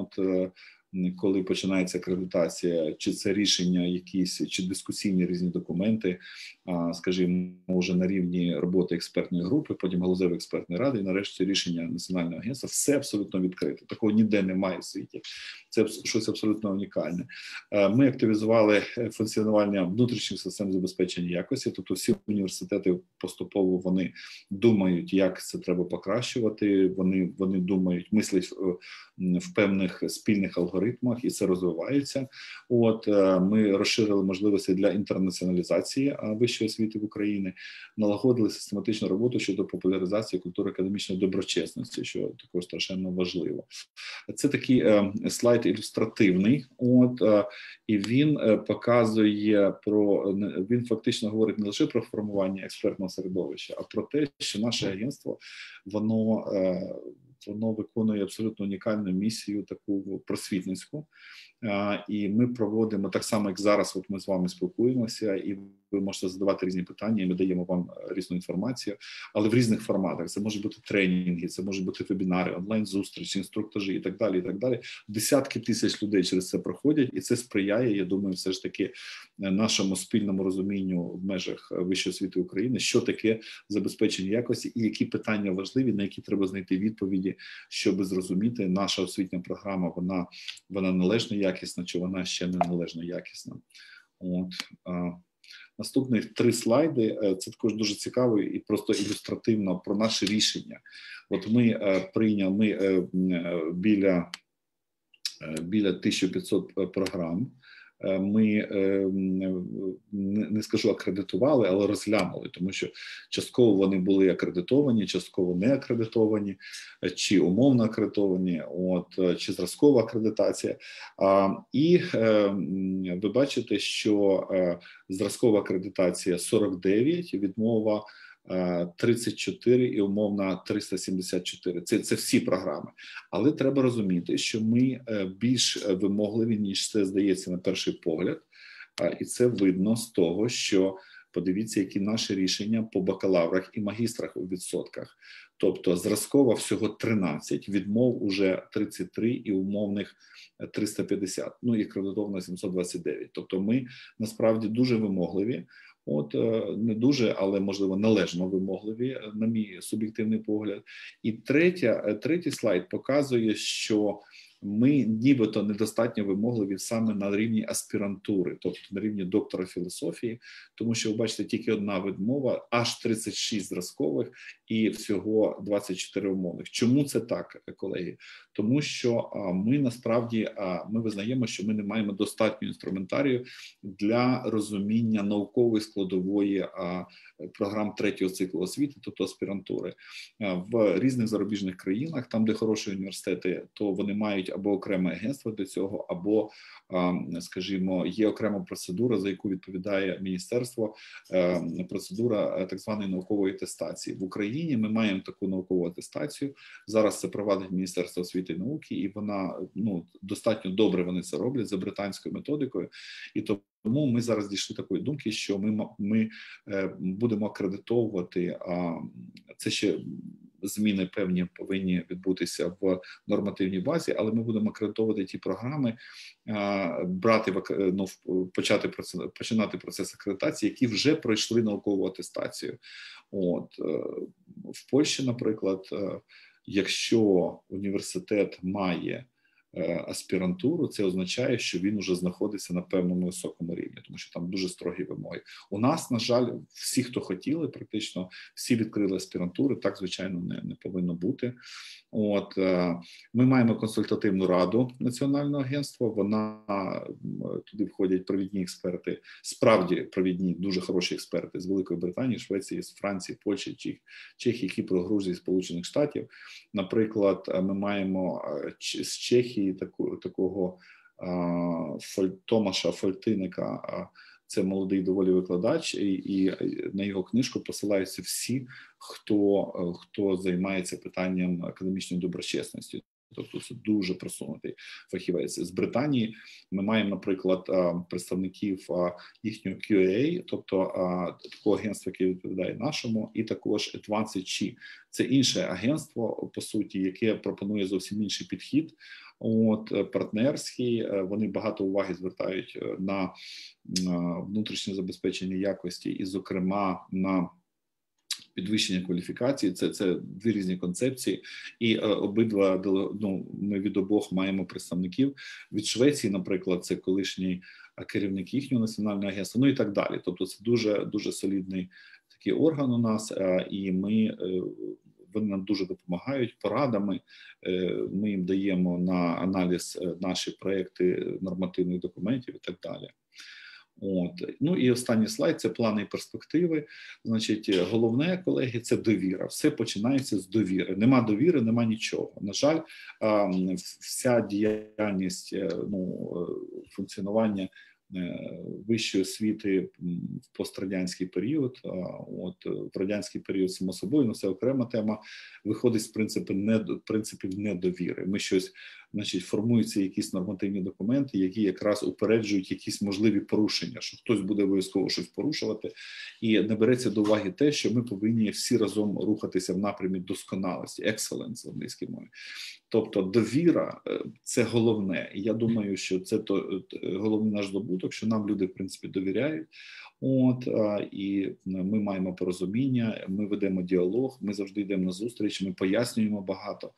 коли починається акредитація, чи це рішення якісь, чи дискусійні різні документи, скажімо, вже на рівні роботи експертної групи, потім галузевої експертної ради, і нарешті рішення Національного агентства, все абсолютно відкрите. Такого ніде немає в світі. Це щось абсолютно унікальне. Ми активізували функціонування внутрішніх систем забезпечення якості, тобто всі університети поступово вони думають, як це треба покращувати, вони думають, мислять в певних спільних алгоритмах, і це розвивається. Ми розширили можливості для інтернаціоналізації вищої освіти в Україні, налагодили систематичну роботу щодо популяризації культури академічної доброчесності, що також страшенно важливо. Це такий слайд ілюстративний, і він показує він фактично говорить не лише про формування експертного середовища, а про те, що наше агентство, воно виконує абсолютно унікальну місію, таку просвітницьку. І ми проводимо так само, як зараз, ми з вами спілкуємося, і ви можете задавати різні питання, і ми даємо вам різну інформацію, але в різних форматах. Це можуть бути тренінги, це можуть бути вебінари, онлайн-зустрічі, інструктажі і так далі, і так далі. Десятки тисяч людей через це проходять, і це сприяє, я думаю, все ж таки нашому спільному розумінню в межах вищої освіти України, що таке забезпечення якості і які питання важливі, на які треба знайти відповіді, щоб зрозуміти, наша освітня програма, вона належно якісна, чи вона ще не належно якісна. Наступні 3 слайди, це також дуже цікаво і просто ілюстративно про наше рішення. Ми прийняли біля 1500 програм. Ми, не скажу акредитували, але розглянули, тому що частково вони були акредитовані, частково не акредитовані, чи умовно акредитовані, чи зразкова акредитація. І ви бачите, що зразкова акредитація 49, відмова 34 і умовна 374. Це всі програми. Але треба розуміти, що ми більш вимогливі, ніж це здається на перший погляд. І це видно з того, що подивіться, які наші рішення по бакалаврах і магістрах у відсотках. Тобто зразкова всього 13, відмов уже 33 і умовних 350, і акредитовано 729. Тобто ми насправді дуже вимогливі. Не дуже, але, можливо, належно вимогливі, на мій суб'єктивний погляд. І третій слайд показує, що ми нібито недостатньо вимогливі саме на рівні аспірантури, тобто на рівні доктора філософії, тому що ви бачите тільки одна відмова, аж 36 зразкових і всього 24 умовних. Чому це так, колеги? Тому що ми насправді визнаємо, що ми не маємо достатньо інструментарію для розуміння наукової складової програм 3-го циклу освіти, тобто аспірантури. В різних зарубіжних країнах, там, де хороші університети, то вони мають або окреме агентство для цього, або, скажімо, є окрема процедура, за яку відповідає міністерство, процедура так званої наукової атестації. В Україні ми маємо таку наукову атестацію. Зараз це провадить Міністерство освіти і науки, і вона, достатньо добре вони це роблять за британською методикою. І тому ми зараз дійшли такої думки, що ми будемо акредитовувати, це ще зміни певні повинні відбутися в нормативній базі, але ми будемо акредитовувати ті програми, починати процес акредитації, які вже пройшли наукову атестацію. В Польщі, наприклад, якщо університет має аспірантуру, це означає, що він вже знаходиться на певному високому рівні, тому що там дуже строгі вимоги. У нас, на жаль, всі, хто хотіли, практично всі відкрили аспірантури, так, звичайно, не повинно бути. Ми маємо консультативну раду Національного агентства, туди входять провідні експерти, справді провідні, дуже хороші експерти з Великої Британії, Швеції, з Франції, Польщі, Чехії, Кіпру, Грузії, Сполучених Штатів. Наприклад, ми маємо з Чехії такого Томаша Фольтиника, це молодий доволі викладач, і на його книжку посилаються всі, хто займається питанням академічної доброчесності. Тобто це дуже просунутий фахівець. З Британії ми маємо, наприклад, представників їхнього QA, тобто такого агентства, яке відповідає нашому, і також Advanced Chi. Це інше агентство, по суті, яке пропонує зовсім інший підхід, партнерський. Вони багато уваги звертають на внутрішнє забезпечення якості і, зокрема, на підвищення кваліфікації. Це дві різні концепції, і обидва, ми від обох маємо представників. Від Швеції, наприклад, це колишній керівник їхнього національного агентства, і так далі. Тобто це дуже, дуже солідний такий орган у нас, і вони нам дуже допомагають порадами. Ми їм даємо на аналіз наші проекти нормативних документів і так далі. І останній слайд – це плани і перспективи. Значить, головне, колеги, це довіра. Все починається з довіри. Нема довіри, нема нічого. На жаль, вся діяльність, функціонування вищої освіти в пострадянський період, в радянський період, само собою, це окрема тема, виходить з принципів недовіри. Ми щось, формуються якісь нормативні документи, які якраз упереджують якісь можливі порушення, що хтось буде обов'язково щось порушувати, і не береться до уваги те, що ми повинні всі разом рухатися в напрямі досконалості, excellence в англійській мові. Тобто довіра – це головне. І я думаю, що це головний наш здобуток, що нам люди, в принципі, довіряють. І ми маємо порозуміння, ми ведемо діалог, ми завжди йдемо на зустріч, ми пояснюємо багато,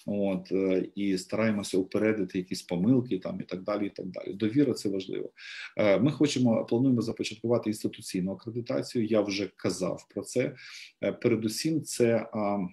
і стараємося упередити якісь помилки там, і так далі, і так далі. Довіра – це важливо. Ми плануємо започаткувати інституційну акредитацію, я вже казав про це. Передусім, це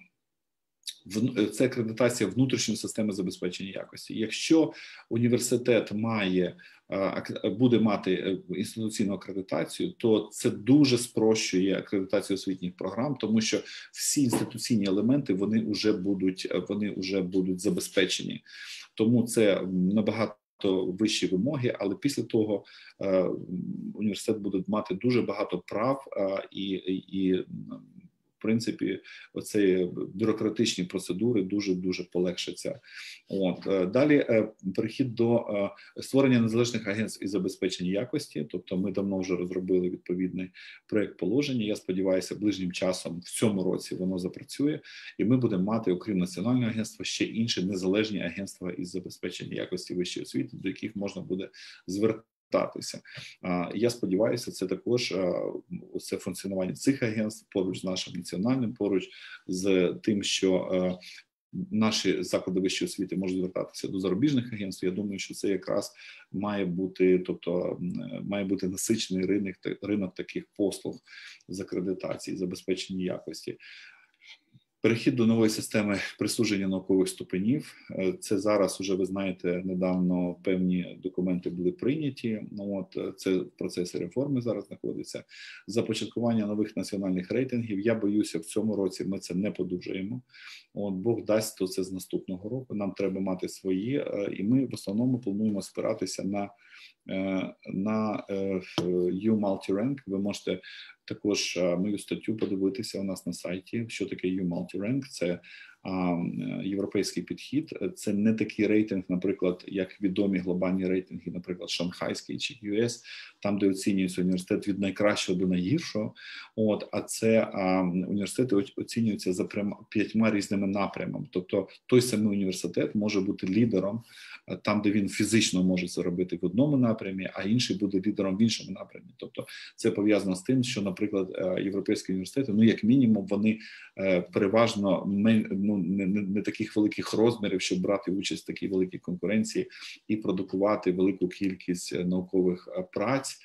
акредитація внутрішньої системи забезпечення якості. Якщо університет буде мати інституційну акредитацію, то це дуже спрощує акредитацію освітніх програм, тому що всі інституційні елементи вони вже будуть забезпечені. Тому це набагато вищі вимоги, але після того університет буде мати дуже багато прав і в принципі, оці бюрократичні процедури дуже полегшаться. Далі перехід до створення незалежних агентств із забезпечення якості. Тобто ми давно вже розробили відповідний проєкт положення. Я сподіваюся, ближнім часом в цьому році воно запрацює, і ми будемо мати, окрім Національного агентства, ще інші незалежні агентства із забезпечення якості вищої освіти, до яких можна буде звертатися. Я сподіваюся, це також це функціонування цих агентств поруч з нашим національним, поруч з тим, що наші заклади вищої освіти можуть звертатися до зарубіжних агентств. Я думаю, що це якраз має бути, має бути насичений ринок таких послуг з акредитації, забезпечення якості. Перехід до нової системи присудження наукових ступенів. Це зараз уже, ви знаєте, недавно певні документи були прийняті. Це в процесі реформи зараз знаходиться. Започаткування нових національних рейтингів. Я боюся, в цьому році ми це не подужаємо. Бог дасть, то це з наступного року. Нам треба мати свої, і ми в основному плануємо спиратися на U-Multi-Rank. Ви можете також мою статтю подивитися у нас на сайті, що таке U-Multi-Rank. Це європейський підхід. Це не такий рейтинг, наприклад, як відомі глобальні рейтинги, наприклад, Шанхайський чи US, там, де оцінюється університет від найкращого до найгіршого. А це університети оцінюються за 5 різними напрямами. Тобто той самий університет може бути лідером там, де він фізично може це робити в одному напрямі, а інший буде лідером в іншому напрямі. Тобто це пов'язано з тим, що, наприклад, європейські університети, як мінімум, вони переважно не таких великих розмірів, щоб брати участь в такій великій конкуренції і продукувати велику кількість наукових праць,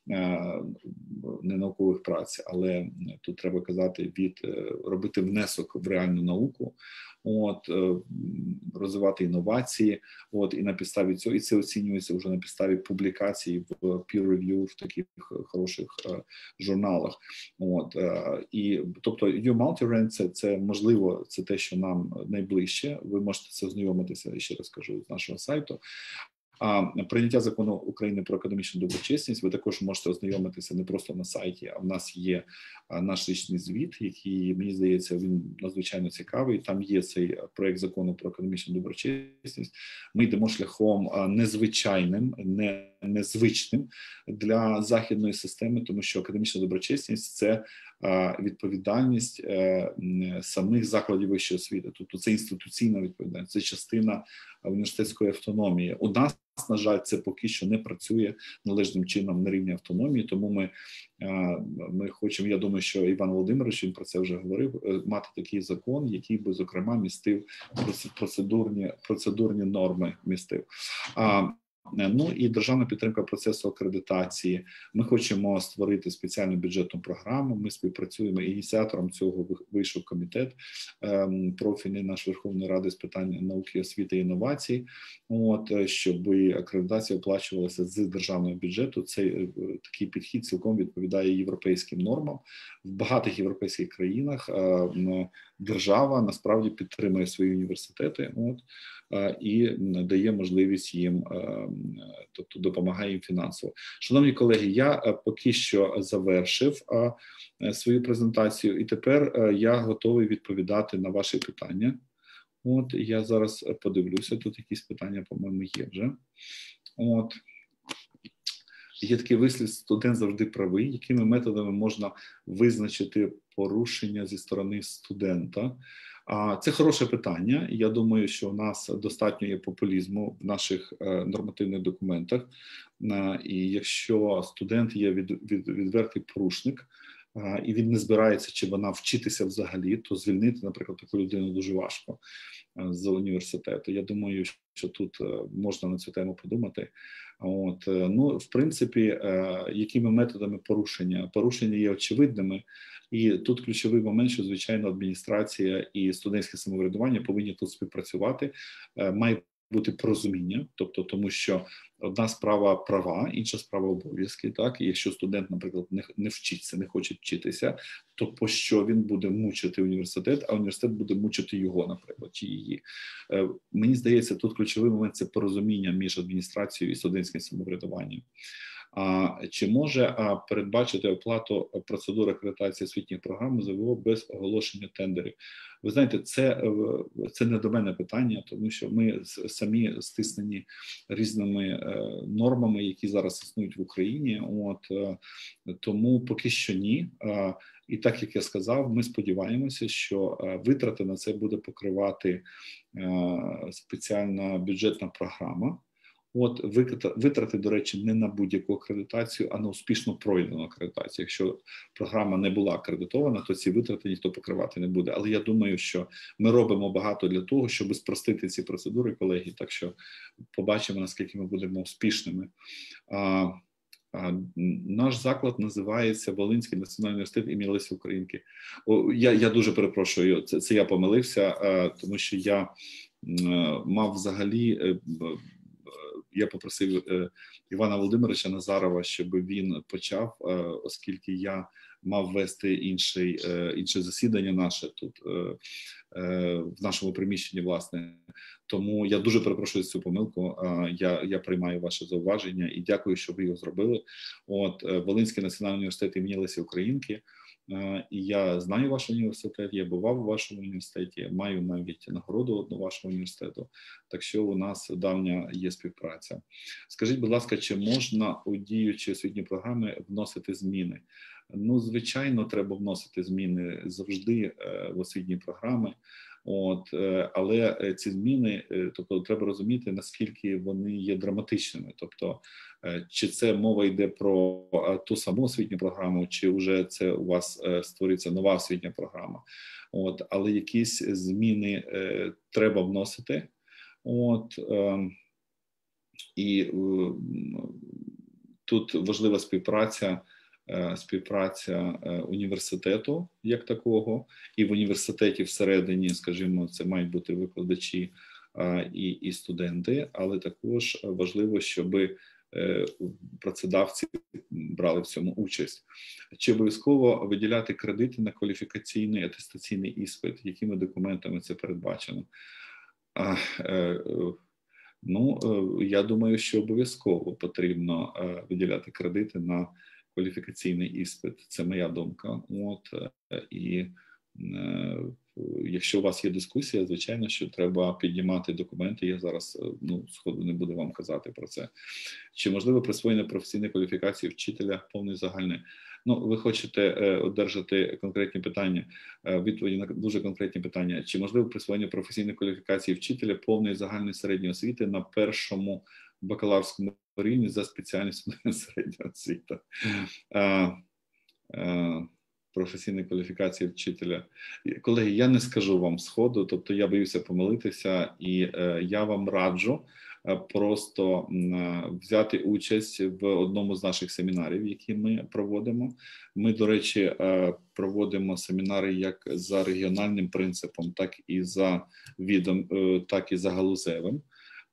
не наукових праць, але тут треба казати, робити внесок в реальну науку, розвивати інновації, і на підставі цього, і це оцінюється вже на підставі публікацій в peer review в таких хороших журналах. І, тобто, U-Multi-Rank це можливо, це те, що нам найближче. Ви можете це ознайомитися, ще раз кажу, з нашого сайту. А прийняття закону України про академічну доброчесність ви також можете ознайомитися не просто на сайті, а в нас є наш річний звіт, який, мені здається, він надзвичайно цікавий. Там є цей проект закону про академічну доброчесність. Ми йдемо шляхом незвичайним, незвичним для західної системи, тому що академічна доброчесність – це відповідальність самих закладів вищої освіти. Тобто це інституційна відповідальність, це частина університетської автономії. У нас, на жаль, це поки що не працює належним чином на рівні автономії, тому ми хочемо, я думаю, що Іван Володимирович, він про це вже говорив, мати такий закон, який би, зокрема, містив процедурні норми містив. І державна підтримка процесу акредитації. Ми хочемо створити спеціальну бюджетну програму. Ми співпрацюємо, ініціатором цього вийшов комітет профільний наш Верховної Ради з питань науки, освіти і інновацій, щоб акредитація оплачувалася з державного бюджету. Цей такий підхід цілком відповідає європейським нормам. В багатих європейських країнах держава насправді підтримує свої університети і дає можливість їм, тобто допомагає їм фінансово. Шановні колеги, я поки що завершив свою презентацію, і тепер я готовий відповідати на ваші питання. Я зараз подивлюся, тут якісь питання, по-моєму, є вже. Є такий вислів: студент завжди правий. Якими методами можна визначити порушення зі сторони студента? Це хороше питання. Я думаю, що у нас достатньо є популізму в наших нормативних документах. І якщо студент є відвертий порушник, і він не збирається, чи вона вчитися взагалі, то звільнити, наприклад, таку людину дуже важко з університету. Я думаю, що тут можна на цю тему подумати. В принципі, якими методами порушення? Порушення є очевидними, і тут ключовий момент, що, звичайно, адміністрація і студентське самоврядування повинні тут співпрацювати. Має бути порозуміння, тобто, тому що одна справа права, інша справа обов'язки. Так, і якщо студент, наприклад, не вчиться, не хоче вчитися, то по що він буде мучити університет, а університет буде мучити його, наприклад, чи її. Мені здається, тут ключовий момент – це порозуміння між адміністрацією і студентським самоврядуваннем. Чи може передбачити оплату процедури акредитації освітніх програм ЗВО без оголошення тендерів? Ви знаєте, це не до мене питання, тому що ми самі стиснені різними нормами, які зараз існують в Україні. Тому поки що ні. І так, як я сказав, ми сподіваємося, що витрати на це буде покривати спеціальна бюджетна програма. Витрати, до речі, не на будь-яку акредитацію, а на успішно пройдену акредитацію. Якщо програма не була акредитована, то ці витрати ніхто покривати не буде. Але я думаю, що ми робимо багато для того, щоб спростити ці процедури, колеги, так що побачимо, наскільки ми будемо успішними. Наш заклад називається Волинський національний університет імені Лесі Українки. Я дуже перепрошую, це я помилився, тому що я мав взагалі, я попросив Івана Володимировича Назарова, щоб він почав, оскільки я мав вести інше засідання наше тут, в нашому приміщенні, власне. Тому я дуже перепрошую цю помилку, я приймаю ваше зауваження і дякую, що ви його зробили. Волинський національний університет імені Лесі Українки, і я знаю ваш університет, я бував у вашому університеті, маю навіть нагороду одну вашого університету, так що у нас давня є співпраця. Скажіть, будь ласка, чи можна у діючі освітні програми вносити зміни? Ну, звичайно, треба вносити зміни завжди в освітні програми, але ці зміни, тобто треба розуміти, наскільки вони є драматичними. Тобто, чи це мова йде про ту саму освітню програму, чи вже це у вас створюється нова освітня програма. Але якісь зміни треба вносити. І тут важлива співпраця університету як такого, і в університеті всередині, скажімо, це мають бути викладачі і студенти, але також важливо, щоб працедавці брали в цьому участь. Чи обов'язково виділяти кредити на кваліфікаційний атестаційний іспит? Якими документами це передбачено? Ну, я думаю, що обов'язково потрібно виділяти кредити на кваліфікаційний іспит. Це моя думка. І якщо у вас є дискусія, звичайно, що треба піднімати документи. Я зараз, сходу не буду вам казати про це. Чи можливо присвоєння професійної кваліфікації вчителя повної загальної? Ви хочете одержати конкретні питання, відповіді на дуже конкретні питання. Чи можливо присвоєння професійної кваліфікації вчителя повної загальної середньої освіти на першому бакалаврському рівні за спеціальністю середня освіта? Професійної кваліфікації вчителя. Колеги, я не скажу вам сходу, тобто я боюся помилитися, і я вам раджу просто взяти участь в одному з наших семінарів, які ми проводимо. Ми, до речі, проводимо семінари як за регіональним принципом, так і за видом, так і за галузевим.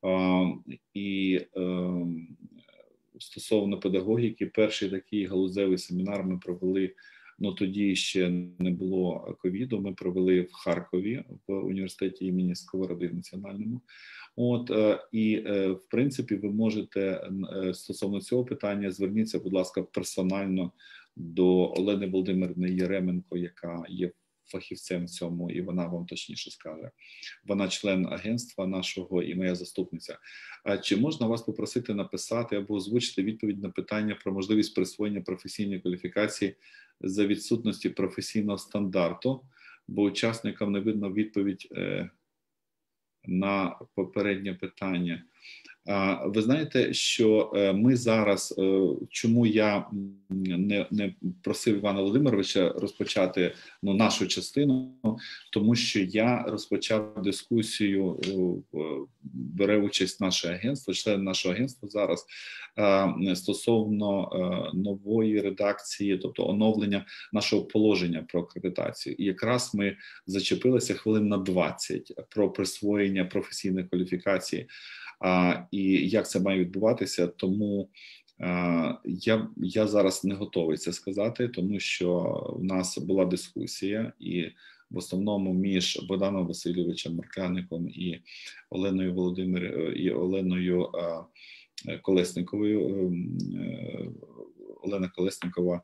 І стосовно педагогіки, перший такий галузевий семінар ми провели, тоді ще не було ковіду, ми провели в Харкові, в університеті імені Сковороди національному. І, в принципі, ви можете стосовно цього питання зверніться, будь ласка, персонально до Олени Володимирівни Єременко, яка є фахівцем в цьому, і вона вам точніше скаже. Вона член агентства нашого і моя заступниця. Чи можна вас попросити написати або озвучити відповідь на питання про можливість присвоєння професійної кваліфікації за відсутності професійного стандарту, бо учасникам не видно відповідь на попереднє питання. Ви знаєте, що ми зараз, чому я не просив Івана Володимировича розпочати нашу частину, тому що я розпочав дискусію, бере участь наше агентство, член нашого агентства зараз, стосовно нової редакції, тобто оновлення нашого положення про акредитацію. І якраз ми зачепилися хвилин на 20 про присвоєння професійної кваліфікації. І як це має відбуватися, тому я зараз не готовий це сказати, тому що в нас була дискусія, і в основному між Богданом Васильовичем Маркляником і Оленою Оленою Колесниковою. Олена Колесникова,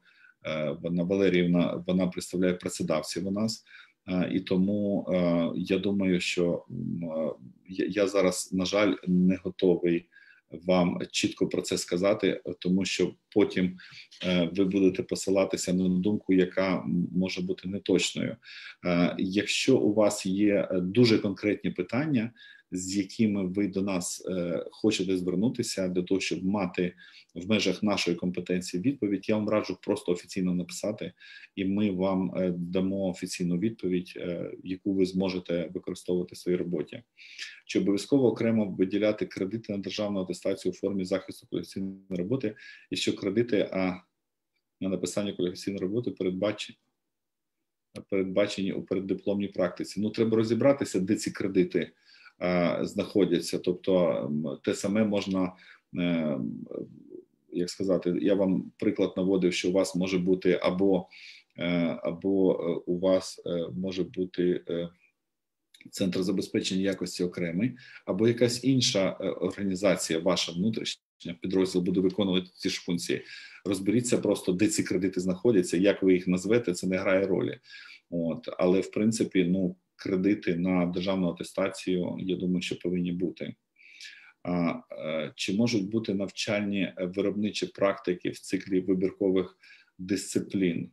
вона представляє працедавців у нас. І тому я думаю, що я зараз, на жаль, не готовий вам чітко про це сказати, тому що потім ви будете посилатися на думку, яка може бути неточною. Якщо у вас є дуже конкретні питання, з якими ви до нас хочете звернутися для того, щоб мати в межах нашої компетенції відповідь, я вам раджу просто офіційно написати, і ми вам дамо офіційну відповідь, яку ви зможете використовувати в своїй роботі. Чи обов'язково окремо виділяти кредити на державну атестацію у формі захисту кваліфікаційної роботи, і що кредити на написання кваліфікаційної роботи передбачені у переддипломній практиці? Ну, треба розібратися, де ці кредити знаходяться. Тобто те саме можна, як сказати, я вам приклад наводив, що у вас може бути або у вас може бути центр забезпечення якості окремий, або якась інша організація, ваша внутрішня підрозділ буде виконувати ці ж функції. Розберіться просто, де ці кредити знаходяться, як ви їх назвете, це не грає ролі. Але, в принципі, ну, кредити на державну атестацію, я думаю, що повинні бути. Чи можуть бути навчальні виробничі практики в циклі вибіркових дисциплін?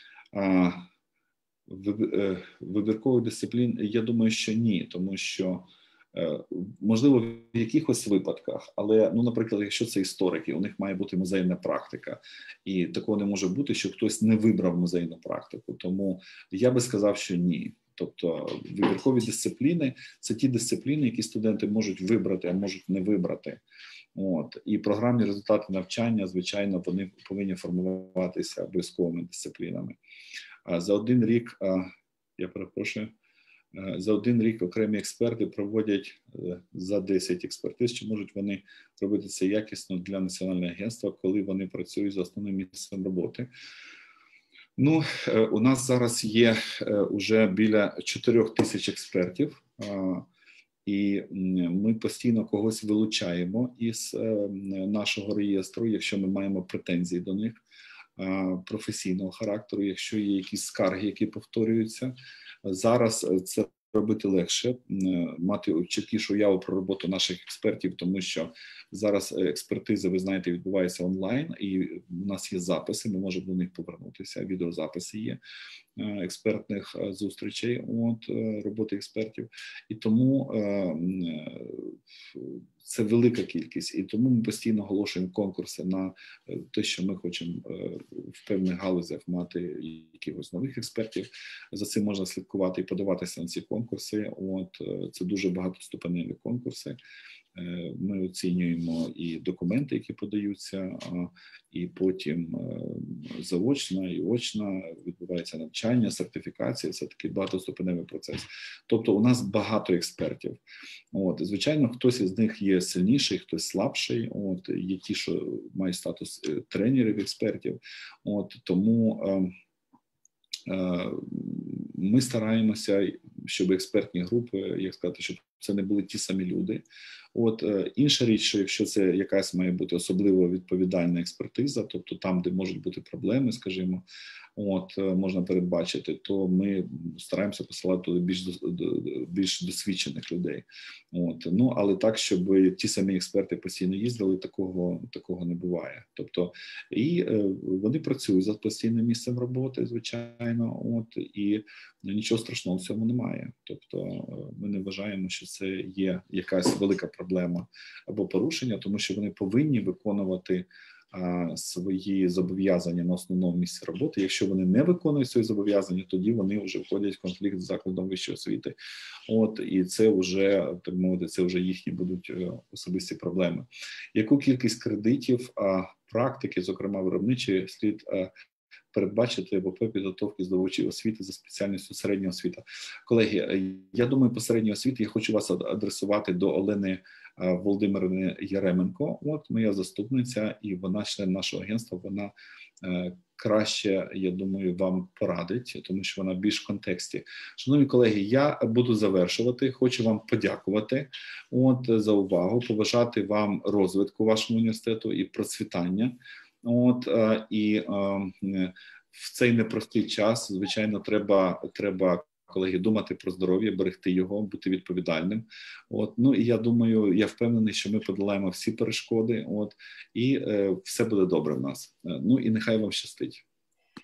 Вибіркових дисциплін, я думаю, що ні, тому що, можливо, в якихось випадках, але, ну, наприклад, якщо це історики, у них має бути музейна практика, і такого не може бути, що хтось не вибрав музейну практику, тому я би сказав, що ні. Тобто вибіркові дисципліни – це ті дисципліни, які студенти можуть вибрати, а можуть не вибрати. І програмні результати навчання, звичайно, вони повинні формуватися обов'язковими дисциплінами. За один рік, я перепрошую, за один рік окремі експерти проводять за 10 експертиз, чи можуть вони робити це якісно для Національного агентства, коли вони працюють за основним місцем роботи. Ну, у нас зараз є вже біля 4 тисяч експертів, і ми постійно когось вилучаємо із нашого реєстру, якщо ми маємо претензії до них професійного характеру, якщо є якісь скарги, які повторюються. Зараз це робити легше, мати чіткішу уяву про роботу наших експертів, тому що зараз експертиза, ви знаєте, відбувається онлайн, і у нас є записи, ми можемо до них повернутися, відеозаписи є експертних зустрічей, роботи експертів, і тому це велика кількість, і тому ми постійно оголошуємо конкурси на те, що ми хочемо в певних галузях мати якихось нових експертів. За цим можна слідкувати і подаватися на ці конкурси. Це дуже багатоступеневі конкурси. Ми оцінюємо і документи, які подаються, і потім заочно і очно відбувається навчання, сертифікація. Це такий багатоступеневий процес. Тобто у нас багато експертів. Звичайно, хтось із них є сильніший, хтось слабший. Є ті, що мають статус тренерів, експертів. Тому ми стараємося, щоб експертні групи, як сказати, щоб це не були ті самі люди. Інша річ, що якщо це якась має бути особливо відповідальна експертиза, тобто там, де можуть бути проблеми, скажімо, можна передбачити, то ми стараємося посилати туди більш досвідчених людей. Але так, щоб ті самі експерти постійно їздили, такого не буває. Тобто, і вони працюють за постійним місцем роботи, звичайно, і нічого страшного в цьому немає. Тобто, ми не вважаємо, що це є якась велика проблема або порушення, тому що вони повинні виконувати свої зобов'язання на основному місці роботи. Якщо вони не виконують свої зобов'язання, тоді вони вже входять в конфлікт з закладом вищої освіти. І це вже, так мовити, це вже їхні будуть особисті проблеми. Яку кількість кредитів практики, зокрема виробничі, слід передбачити в ОП підготовки здобувачів освіти за спеціальністю середня освіта? Колеги, я думаю, по середній освіті я хочу вас адресувати до Олени Володимирівни Яременко. Моя заступниця, і вона член нашого агентства, вона краще, я думаю, вам порадить, тому що вона більш в контексті. Шановні колеги, я буду завершувати. Хочу вам подякувати за увагу, побажати вам розвитку вашого університету і процвітання. І в цей непростий час, звичайно, треба, колеги, думати про здоров'я, берегти його, бути відповідальним. І я думаю, я впевнений, що ми подолаємо всі перешкоди, і все буде добре в нас. І нехай вам щастить.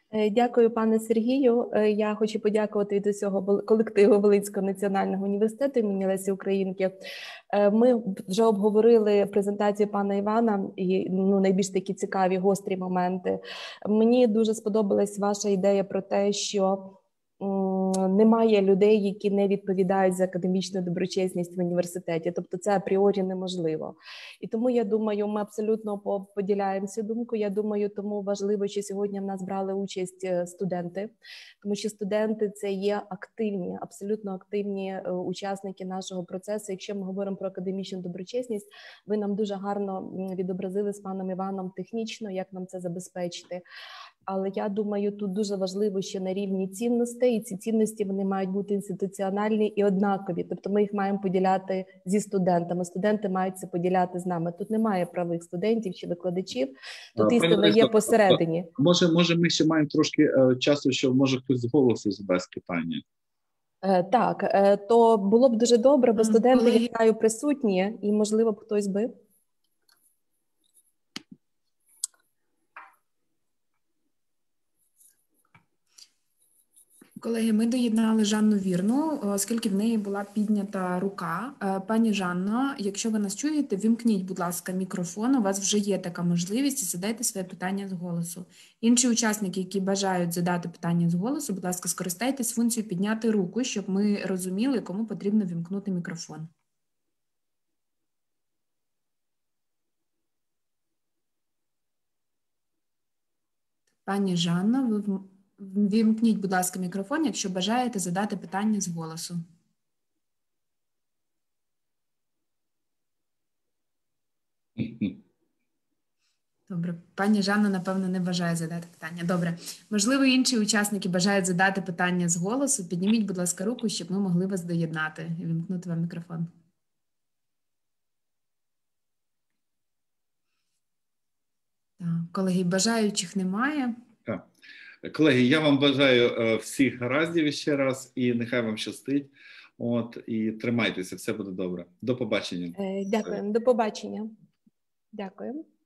Дякую, пане Сергію. Я хочу подякувати від усього колективу Волинського національного університету імені Лесі Українки. Ми вже обговорили презентацію пана Івана і найбільш такі цікаві, гострі моменти. Мені дуже сподобалась ваша ідея про те, що немає людей, які не відповідають за академічну доброчесність в університеті. Тобто це апріорі неможливо. І тому, я думаю, ми абсолютно поділяємо цю думку. Я думаю, тому важливо, що сьогодні в нас брали участь студенти, тому що студенти – це є активні, абсолютно активні учасники нашого процесу. Якщо ми говоримо про академічну доброчесність, ви нам дуже гарно відобразили з паном Іваном технічно, як нам це забезпечити. Але я думаю, тут дуже важливо, що на рівні цінностей, і ці цінності вони мають бути інституціональні і однакові. Тобто ми їх маємо поділяти зі студентами. Студенти мають це поділяти з нами. Тут немає правих студентів чи викладачів. Тут істина є посередині. Може, ми ще маємо трошки часу, що може хтось з голосу задасть питання. Так, то було б дуже добре, бо студенти, я знаю, присутні, і, можливо, б хтось би. Колеги, ми доєднали Жанну Вірну, оскільки в неї була піднята рука. Пані Жанно, якщо ви нас чуєте, вімкніть, будь ласка, мікрофон. У вас вже є така можливість і задайте своє питання з голосу. Інші учасники, які бажають задати питання з голосу, будь ласка, скористайтесь функцією підняти руку, щоб ми розуміли, кому потрібно вімкнути мікрофон. Пані Жанно, ви вімкніть, будь ласка, мікрофон, якщо бажаєте задати питання з голосу. Добре. Пані Жанна, напевно, не бажає задати питання. Добре. Можливо, інші учасники бажають задати питання з голосу. Підніміть, будь ласка, руку, щоб ми могли вас доєднати і вімкнути вам мікрофон. Так, колеги, бажаючих немає. Так. Колеги, я вам бажаю всіх гараздів ще раз і нехай вам щастить. І тримайтеся, все буде добре. До побачення. Дякую, до побачення. Дякую.